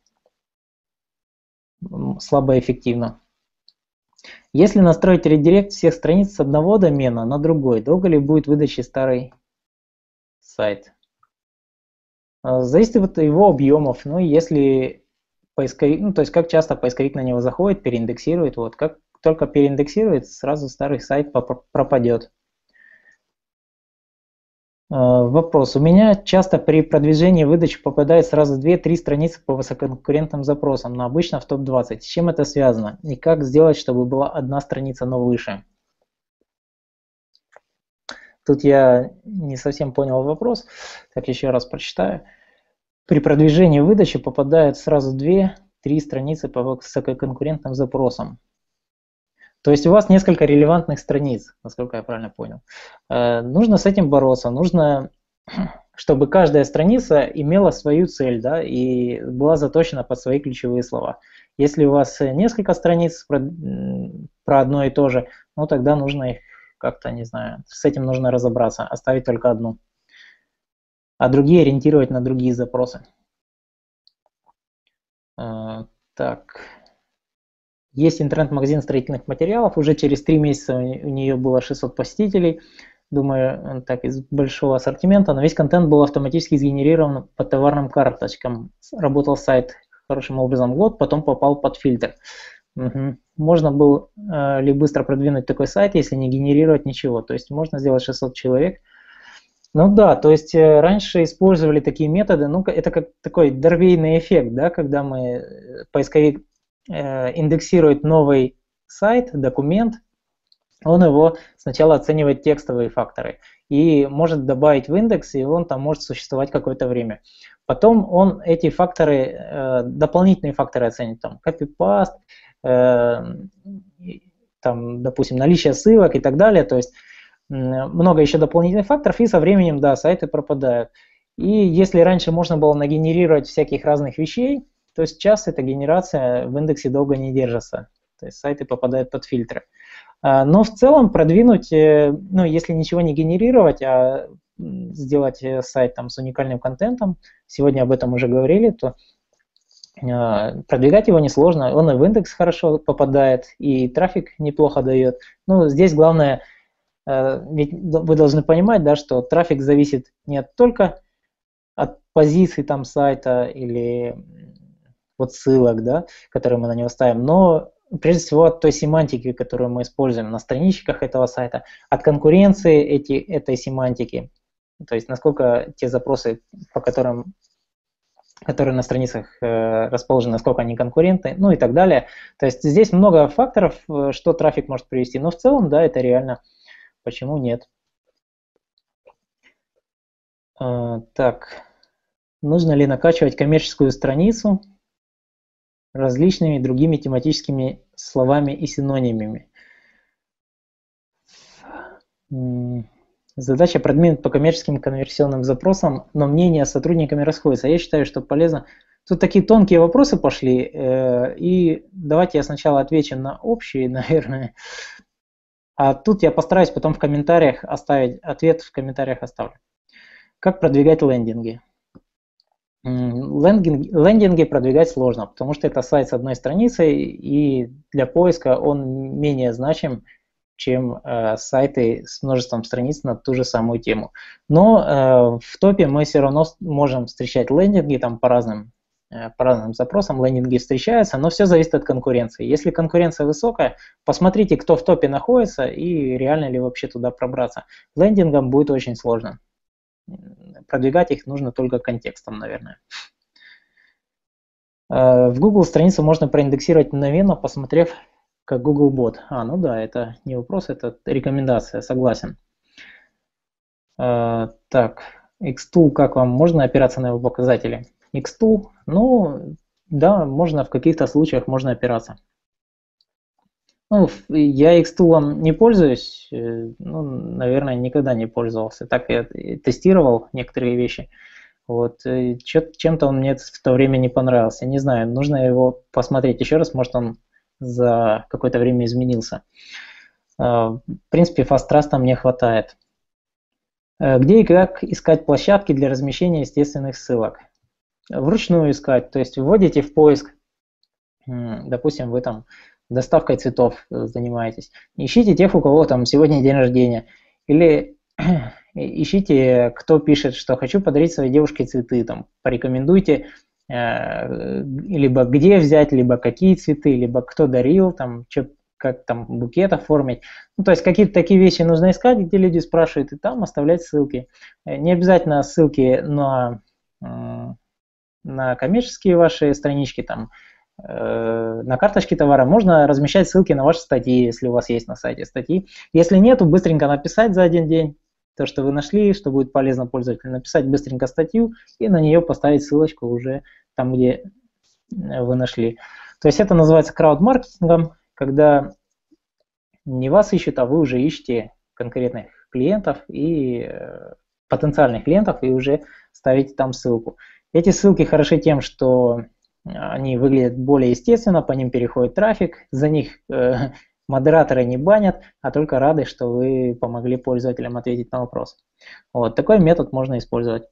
Слабо эффективно. Если настроить редирект всех страниц с одного домена на другой, долго ли будет выдача старый сайт? Зависит от его объемов. Ну, если поисковик, ну, то есть как часто поисковик на него заходит, переиндексирует, вот, как только переиндексирует, сразу старый сайт пропадет. Вопрос. У меня часто при продвижении выдачи попадает сразу 2-3 страницы по высококонкурентным запросам, но обычно в топ-20. С чем это связано? И как сделать, чтобы была одна страница, но выше? Тут я не совсем понял вопрос, так еще раз прочитаю. При продвижении выдачи попадают сразу 2-3 страницы по высококонкурентным запросам. То есть у вас несколько релевантных страниц, насколько я правильно понял. Нужно с этим бороться, нужно, чтобы каждая страница имела свою цель, да, и была заточена под свои ключевые слова. Если у вас несколько страниц про одно и то же, ну тогда нужно их как-то, не знаю, с этим нужно разобраться, оставить только одну, а другие ориентировать на другие запросы. Так. Есть интернет-магазин строительных материалов, уже через 3 месяца у нее было 600 посетителей, думаю, так, из большого ассортимента, но весь контент был автоматически сгенерирован по товарным карточкам. Работал сайт хорошим образом год, потом попал под фильтр. Угу. Можно было ли быстро продвинуть такой сайт, если не генерировать ничего? То есть можно сделать 600 человек. Ну да, то есть раньше использовали такие методы, ну это как такой дорвейный эффект, да, когда поисковик индексирует новый сайт, документ, он его сначала оценивает текстовые факторы и может добавить в индекс, и он там может существовать какое-то время. Потом он эти факторы, дополнительные факторы оценит, там, copy-paste, там, допустим, наличие ссылок и так далее, то есть много еще дополнительных факторов, и со временем, да, сайты пропадают. И если раньше можно было нагенерировать всяких разных вещей, то сейчас эта генерация в индексе долго не держится, то есть сайты попадают под фильтры. Но в целом продвинуть, ну, если ничего не генерировать, а сделать сайт там с уникальным контентом, сегодня об этом уже говорили, то продвигать его несложно, он и в индекс хорошо попадает, и трафик неплохо дает. Ну, здесь главное, ведь вы должны понимать, да, что трафик зависит не только от позиций там сайта или вот ссылок, да, которые мы на него ставим, но прежде всего от той семантики, которую мы используем на страничках этого сайта, от конкуренции этой семантики, то есть насколько те запросы, которые на страницах расположены, насколько они конкурентны, ну и так далее. То есть здесь много факторов, что трафик может привести, но в целом, да, это реально. Почему нет? Так, нужно ли накачивать коммерческую страницу различными другими тематическими словами и синонимами? Задача продвинуть по коммерческим конверсионным запросам, но мнения с сотрудниками расходятся. Я считаю, что полезно. Тут такие тонкие вопросы пошли, и давайте я сначала отвечу на общие, наверное. А тут я постараюсь потом в комментариях оставить, ответ в комментариях оставлю. Как продвигать лендинги? Лендинги продвигать сложно, потому что это сайт с одной страницей, и для поиска он менее значим, чем сайты с множеством страниц на ту же самую тему. Но в топе мы все равно можем встречать лендинги там по разным запросам, лендинги встречаются, но все зависит от конкуренции. Если конкуренция высокая, посмотрите, кто в топе находится и реально ли вообще туда пробраться. Лендингам будет очень сложно. Продвигать их нужно только контекстом, наверное. В Google страницу можно проиндексировать мгновенно, посмотрев как Googlebot. Ну да, это не вопрос, это рекомендация, согласен. Так, Xtool, как вам? Можно опираться на его показатели? Xtool, ну да, можно в каких-то случаях можно опираться. Ну, я Xtool не пользуюсь, ну, наверное, никогда не пользовался. Так я тестировал некоторые вещи. Вот, чем-то он мне в то время не понравился. Не знаю, нужно его посмотреть еще раз, может он за какое-то время изменился. В принципе, FastTrust мне хватает. Где и как искать площадки для размещения естественных ссылок? Вручную искать, то есть вводите в поиск, допустим, вы там доставкой цветов занимаетесь. Ищите тех, у кого там сегодня день рождения. Или ищите, кто пишет, что хочу подарить своей девушке цветы. Там, порекомендуйте, либо где взять, либо какие цветы, либо кто дарил, там, как там букет оформить. Ну, то есть какие-то такие вещи нужно искать, где люди спрашивают, и там оставлять ссылки. Не обязательно ссылки на коммерческие ваши странички, там, на карточке товара. Можно размещать ссылки на ваши статьи, если у вас есть на сайте статьи. Если нету, быстренько написать за один день то, что вы нашли, что будет полезно пользователю. Написать быстренько статью и на нее поставить ссылочку уже там, где вы нашли. То есть это называется крауд-маркетингом, когда не вас ищут, а вы уже ищете конкретных клиентов и потенциальных клиентов и уже ставите там ссылку. Эти ссылки хороши тем, что они выглядят более естественно, по ним переходит трафик, за них модераторы не банят, а только рады, что вы помогли пользователям ответить на вопрос. Вот такой метод можно использовать.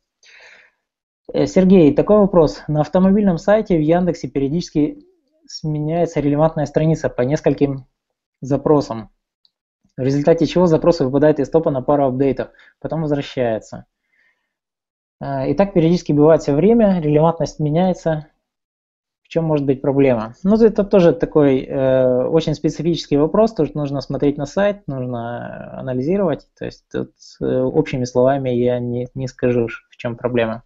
Сергей, такой вопрос. На автомобильном сайте в Яндексе периодически сменяется релевантная страница по нескольким запросам, в результате чего запрос выпадает из топа на пару апдейтов, потом возвращается. И так периодически бывает все время, релевантность меняется. В чем может быть проблема? Ну, это тоже такой очень специфический вопрос, тоже нужно смотреть на сайт, нужно анализировать. То есть тут общими словами я не скажу, в чем проблема.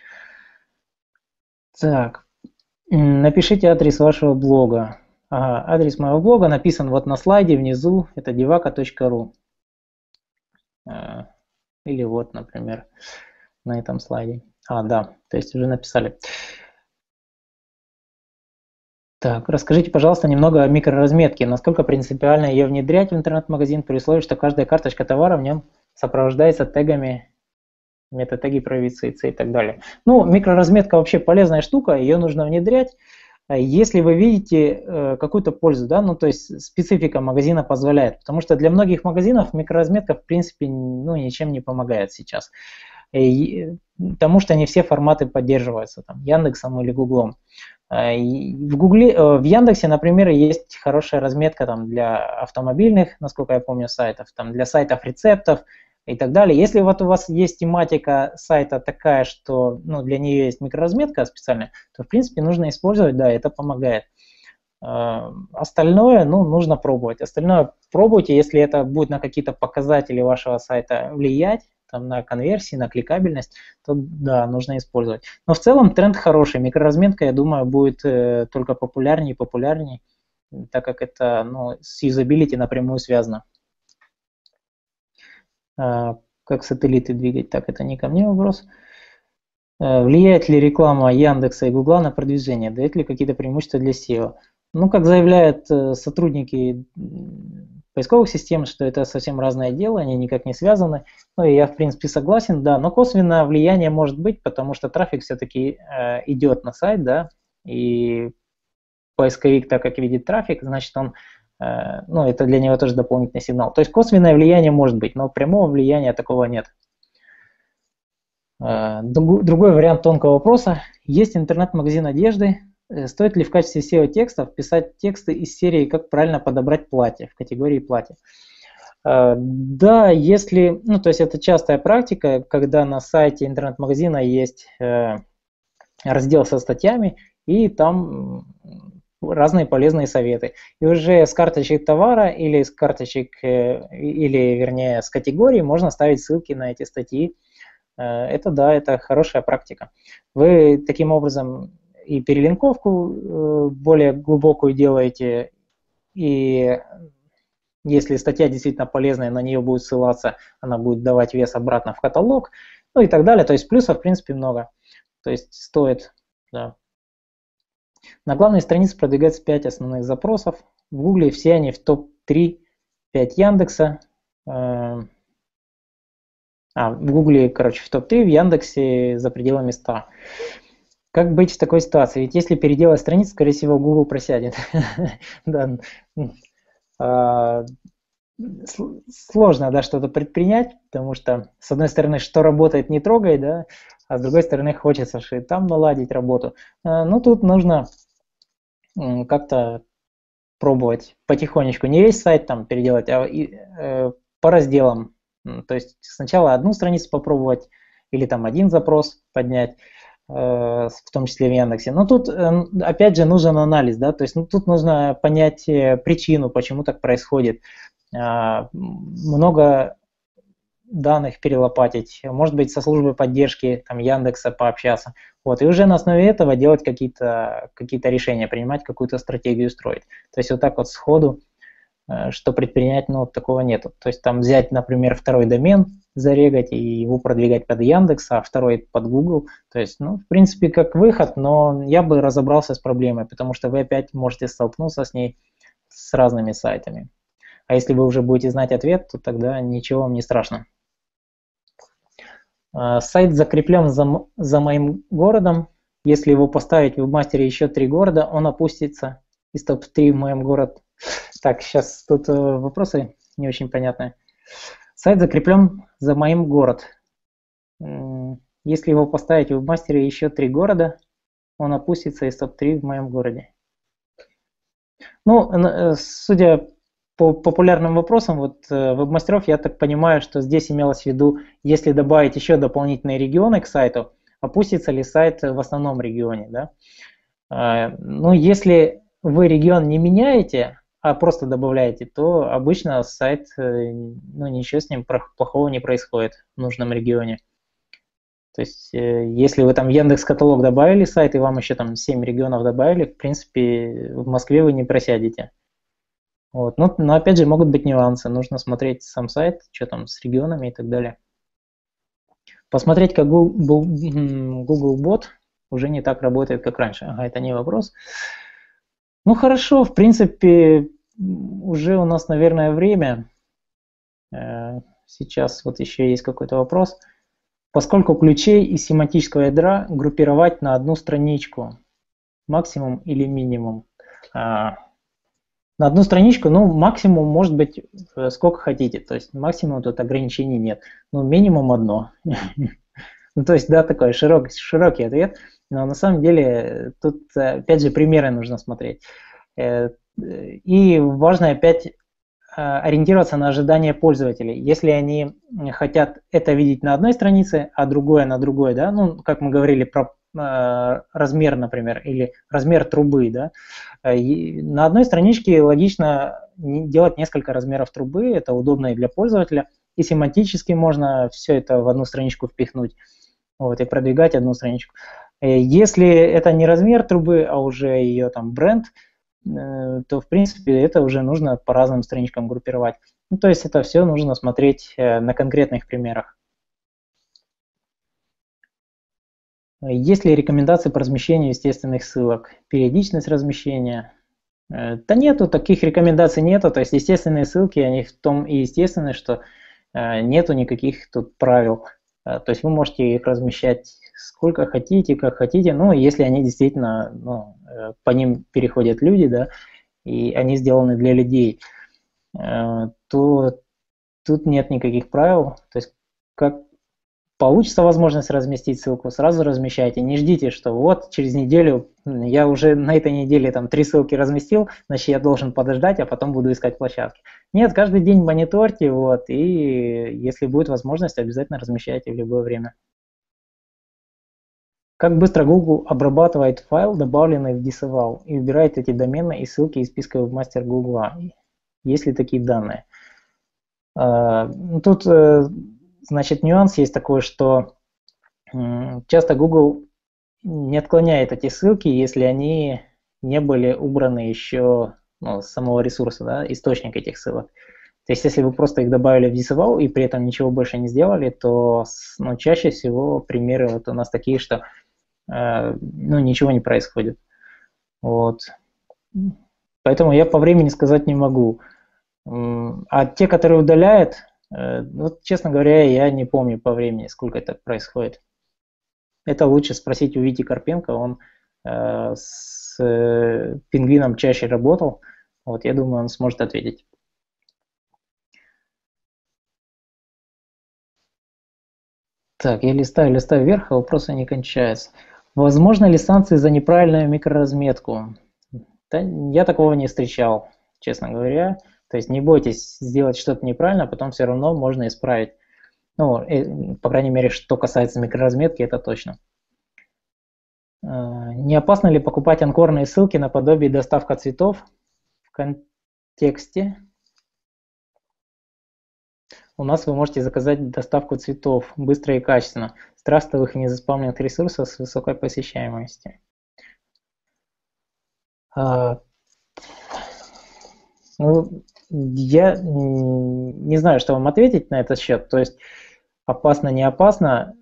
Так, напишите адрес вашего блога. Ага, адрес моего блога написан вот на слайде внизу, это devaka.ru. Или вот, например, на этом слайде. Да, то есть уже написали. Так, расскажите, пожалуйста, немного о микроразметке. Насколько принципиально ее внедрять в интернет-магазин при условии, что каждая карточка товара в нем сопровождается тегами, метатеги провинции и так далее. Ну, микроразметка вообще полезная штука, ее нужно внедрять, если вы видите какую-то пользу, да, ну, то есть специфика магазина позволяет, потому что для многих магазинов микроразметка, в принципе, ну, ничем не помогает сейчас, потому что не все форматы поддерживаются, там, Яндексом или Гуглом. В Яндексе, например, есть хорошая разметка там, для автомобильных, насколько я помню, сайтов, там, для сайтов рецептов и так далее. Если вот у вас есть тематика сайта такая, что ну, для нее есть микроразметка специальная, то в принципе нужно использовать, да, это помогает. Остальное, ну, нужно пробовать. Остальное пробуйте, если это будет на какие-то показатели вашего сайта влиять, там, на конверсии, на кликабельность, то да, нужно использовать. Но в целом тренд хороший. Микроразметка, я думаю, будет только популярнее и популярнее, так как это ну, с юзабилити напрямую связано. Как сателлиты двигать? Так, это не ко мне вопрос. Влияет ли реклама Яндекса и Гугла на продвижение? Дает ли какие-то преимущества для SEO? Ну, как заявляют сотрудники поисковых систем, что это совсем разное дело, они никак не связаны. Ну, и я, в принципе, согласен, да, но косвенное влияние может быть, потому что трафик все-таки идет на сайт, да, и поисковик, так как видит трафик, значит, он, ну, это для него тоже дополнительный сигнал. То есть косвенное влияние может быть, но прямого влияния такого нет. Другой вариант тонкого вопроса. Есть интернет-магазин одежды. Стоит ли в качестве SEO-текстов писать тексты из серии «Как правильно подобрать платье» в категории «Платье»? Да, если, ну, то есть это частая практика, когда на сайте интернет-магазина есть раздел со статьями, и там разные полезные советы. И уже с карточек товара или с карточек, или вернее с категории можно ставить ссылки на эти статьи. Это да, это хорошая практика. Вы таким образом и перелинковку более глубокую делаете, и если статья действительно полезная, на нее будет ссылаться, она будет давать вес обратно в каталог, ну и так далее. То есть плюсов, в принципе, много. То есть стоит, да. На главной странице продвигается 5 основных запросов. В Гугле все они в топ-3, 5 Яндекса. В Гугле, короче, в топ-3, в Яндексе за пределами 100. Как быть в такой ситуации? Ведь если переделать страницу, скорее всего, Google просядет. Сложно, да, что-то предпринять, потому что, с одной стороны, что работает, не трогай, да, а с другой стороны, хочется же там наладить работу. Ну, тут нужно как-то пробовать потихонечку, не весь сайт там переделать, а по разделам. То есть сначала одну страницу попробовать или там один запрос поднять, в том числе в Яндексе. Но тут, опять же, нужен анализ, да, то есть тут нужно понять причину, почему так происходит. Много данных перелопатить, может быть, со службой поддержки там, Яндекса пообщаться. Вот, и уже на основе этого делать какие-то решения, принимать какую-то стратегию строить. То есть вот так вот сходу, что предпринять, ну, такого нету. То есть там взять, например, второй домен, зарегать и его продвигать под Яндекс, а второй под Google. То есть, ну, в принципе, как выход, но я бы разобрался с проблемой, потому что вы опять можете столкнуться с ней с разными сайтами. А если вы уже будете знать ответ, то тогда ничего вам не страшно. Сайт закреплен за моим городом. Если его поставить в мастере еще 3 города, он опустится из топ-3 в моем городе. Так, сейчас тут вопросы не очень понятные. Сайт закреплен за моим город. Если его поставить в мастере еще 3 города, он опустится из топ-3 в моем городе. Ну, судя по популярным вопросам, вот веб-мастеров, я так понимаю, что здесь имелось в виду, если добавить еще дополнительные регионы к сайту, опустится ли сайт в основном регионе, да? Ну, если вы регион не меняете, а просто добавляете, то обычно сайт, ну, ничего с ним плохого не происходит в нужном регионе. То есть, если вы там Яндекс.Каталог добавили сайт, и вам еще там 7 регионов добавили, в принципе, в Москве вы не просядете. Вот. Но опять же, могут быть нюансы. Нужно смотреть сам сайт, что там с регионами и так далее. Посмотреть, как Google Bot уже не так работает, как раньше. Ага, это не вопрос. Ну хорошо, в принципе, уже у нас, наверное, время. Сейчас вот еще есть какой-то вопрос. Поскольку ключей из семантического ядра группировать на одну страничку, максимум или минимум? На одну страничку, ну, максимум может быть сколько хотите, то есть максимум тут ограничений нет, но минимум одно. Ну, то есть, да, такой широкий ответ, но на самом деле тут, опять же, примеры нужно смотреть. И важно опять ориентироваться на ожидания пользователей. Если они хотят это видеть на одной странице, а другое на другой, да, ну, как мы говорили про размер, например, или размер трубы, да, на одной страничке логично делать несколько размеров трубы, это удобно и для пользователя, и семантически можно все это в одну страничку впихнуть, вот, и продвигать одну страничку. Если это не размер трубы, а уже ее там бренд, то в принципе это уже нужно по разным страничкам группировать. Ну, то есть это все нужно смотреть на конкретных примерах. Есть ли рекомендации по размещению естественных ссылок? Периодичность размещения? Да нету, таких рекомендаций нету. То есть естественные ссылки, они в том и естественны, что нету никаких тут правил. То есть вы можете их размещать сколько хотите, как хотите, ну, если они действительно, ну, по ним переходят люди, да, и они сделаны для людей, то тут нет никаких правил. То есть как получится возможность разместить ссылку, сразу размещайте. Не ждите, что вот через неделю, я уже на этой неделе там 3 ссылки разместил, значит я должен подождать, а потом буду искать площадки. Нет, каждый день мониторьте, вот, и если будет возможность, обязательно размещайте в любое время. Как быстро Google обрабатывает файл, добавленный в disavow, и убирает эти домены и ссылки из списка Webmaster Google? Есть ли такие данные? Тут, значит, нюанс есть такой, что часто Google не отклоняет эти ссылки, если они не были убраны еще, ну, с самого ресурса, да, источник этих ссылок. То есть если вы просто их добавили в disavow и при этом ничего больше не сделали, то, ну, чаще всего примеры вот у нас такие, что ну, ничего не происходит. Вот. Поэтому я по времени сказать не могу. А те, которые удаляют, вот, честно говоря, я не помню по времени, сколько это происходит. Это лучше спросить у Вити Карпенко, он с Пингвином чаще работал. Вот, я думаю, он сможет ответить. Так, я листаю вверх, а вопросы не кончаются. Возможно ли санкции за неправильную микроразметку? Да, я такого не встречал, честно говоря. То есть не бойтесь сделать что-то неправильно, потом все равно можно исправить. Ну, по крайней мере, что касается микроразметки, это точно. Не опасно ли покупать анкорные ссылки наподобие доставка цветов в контексте? У нас вы можете заказать доставку цветов быстро и качественно с трастовых и незаспамленных ресурсов с высокой посещаемостью. Ну, я не знаю, что вам ответить на этот счет. То есть опасно, не опасно.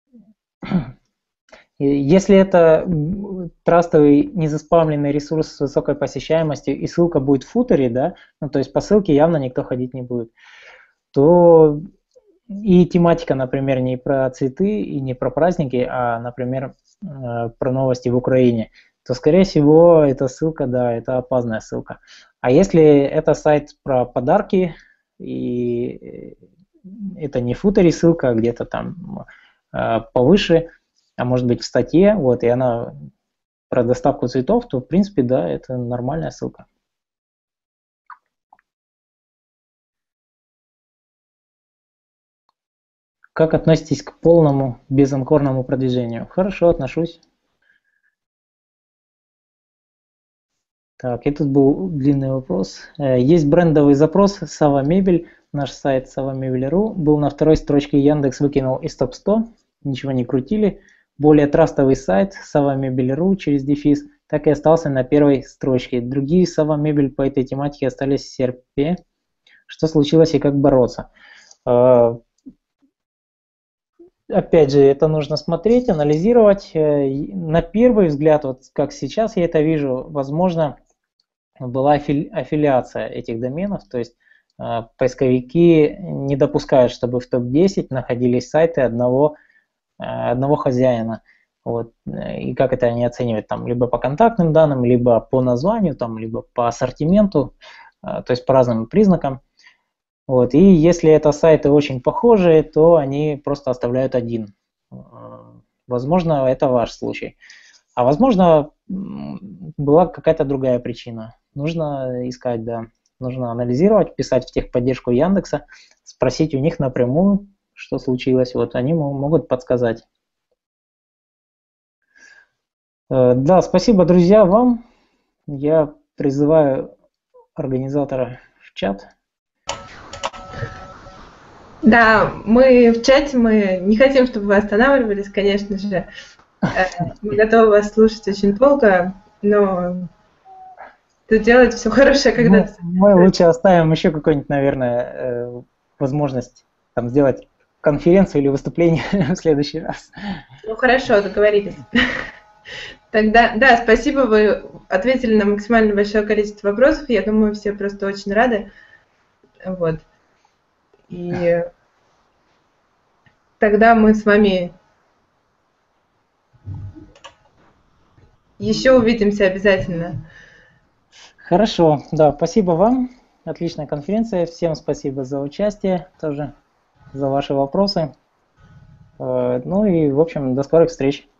Если это трастовый незаспамленный ресурс с высокой посещаемостью и ссылка будет в футере, да, ну, то есть по ссылке явно никто ходить не будет, то и тематика, например, не про цветы и не про праздники, а, например, про новости в Украине, то, скорее всего, эта ссылка, да, это опасная ссылка. А если это сайт про подарки, и это не в футере ссылка, а где-то там повыше, а может быть в статье, вот, и она про доставку цветов, то, в принципе, да, это нормальная ссылка. Как относитесь к полному безанкорному продвижению? Хорошо, отношусь. Так, и тут был длинный вопрос. Есть брендовый запрос Сава Мебель. Наш сайт savamebel.ru был на второй строчке, Яндекс выкинул из топ-100. Ничего не крутили. Более трастовый сайт savamebel.ru через дефис так и остался на первой строчке. Другие Сава Мебель по этой тематике остались в серпе. Что случилось и как бороться? Опять же, это нужно смотреть, анализировать. На первый взгляд, вот как сейчас я это вижу, возможно, была аффилиация этих доменов, то есть поисковики не допускают, чтобы в топ-10 находились сайты одного хозяина. Вот. И как это они оценивают? Там, либо по контактным данным, либо по названию, там, либо по ассортименту, то есть по разным признакам. Вот. И если это сайты очень похожие, то они просто оставляют один. Возможно, это ваш случай. А возможно, была какая-то другая причина. Нужно искать, да. Нужно анализировать, писать в техподдержку Яндекса, спросить у них напрямую, что случилось. Вот они могут подсказать. Да, спасибо, друзья, вам. Я призываю организатора в чат. Да, мы в чате, мы не хотим, чтобы вы останавливались, конечно же. Мы готовы вас слушать очень долго, но тут делать все хорошее, когда... Мы лучше оставим еще какую-нибудь, наверное, возможность там сделать конференцию или выступление в следующий раз. Ну хорошо, договорились. Тогда, да, спасибо, вы ответили на максимально большое количество вопросов. Я думаю, все просто очень рады. Вот. И тогда мы с вами еще увидимся обязательно. Хорошо, да, спасибо вам. Отличная конференция. Всем спасибо за участие, тоже за ваши вопросы. Ну и, в общем, до скорых встреч.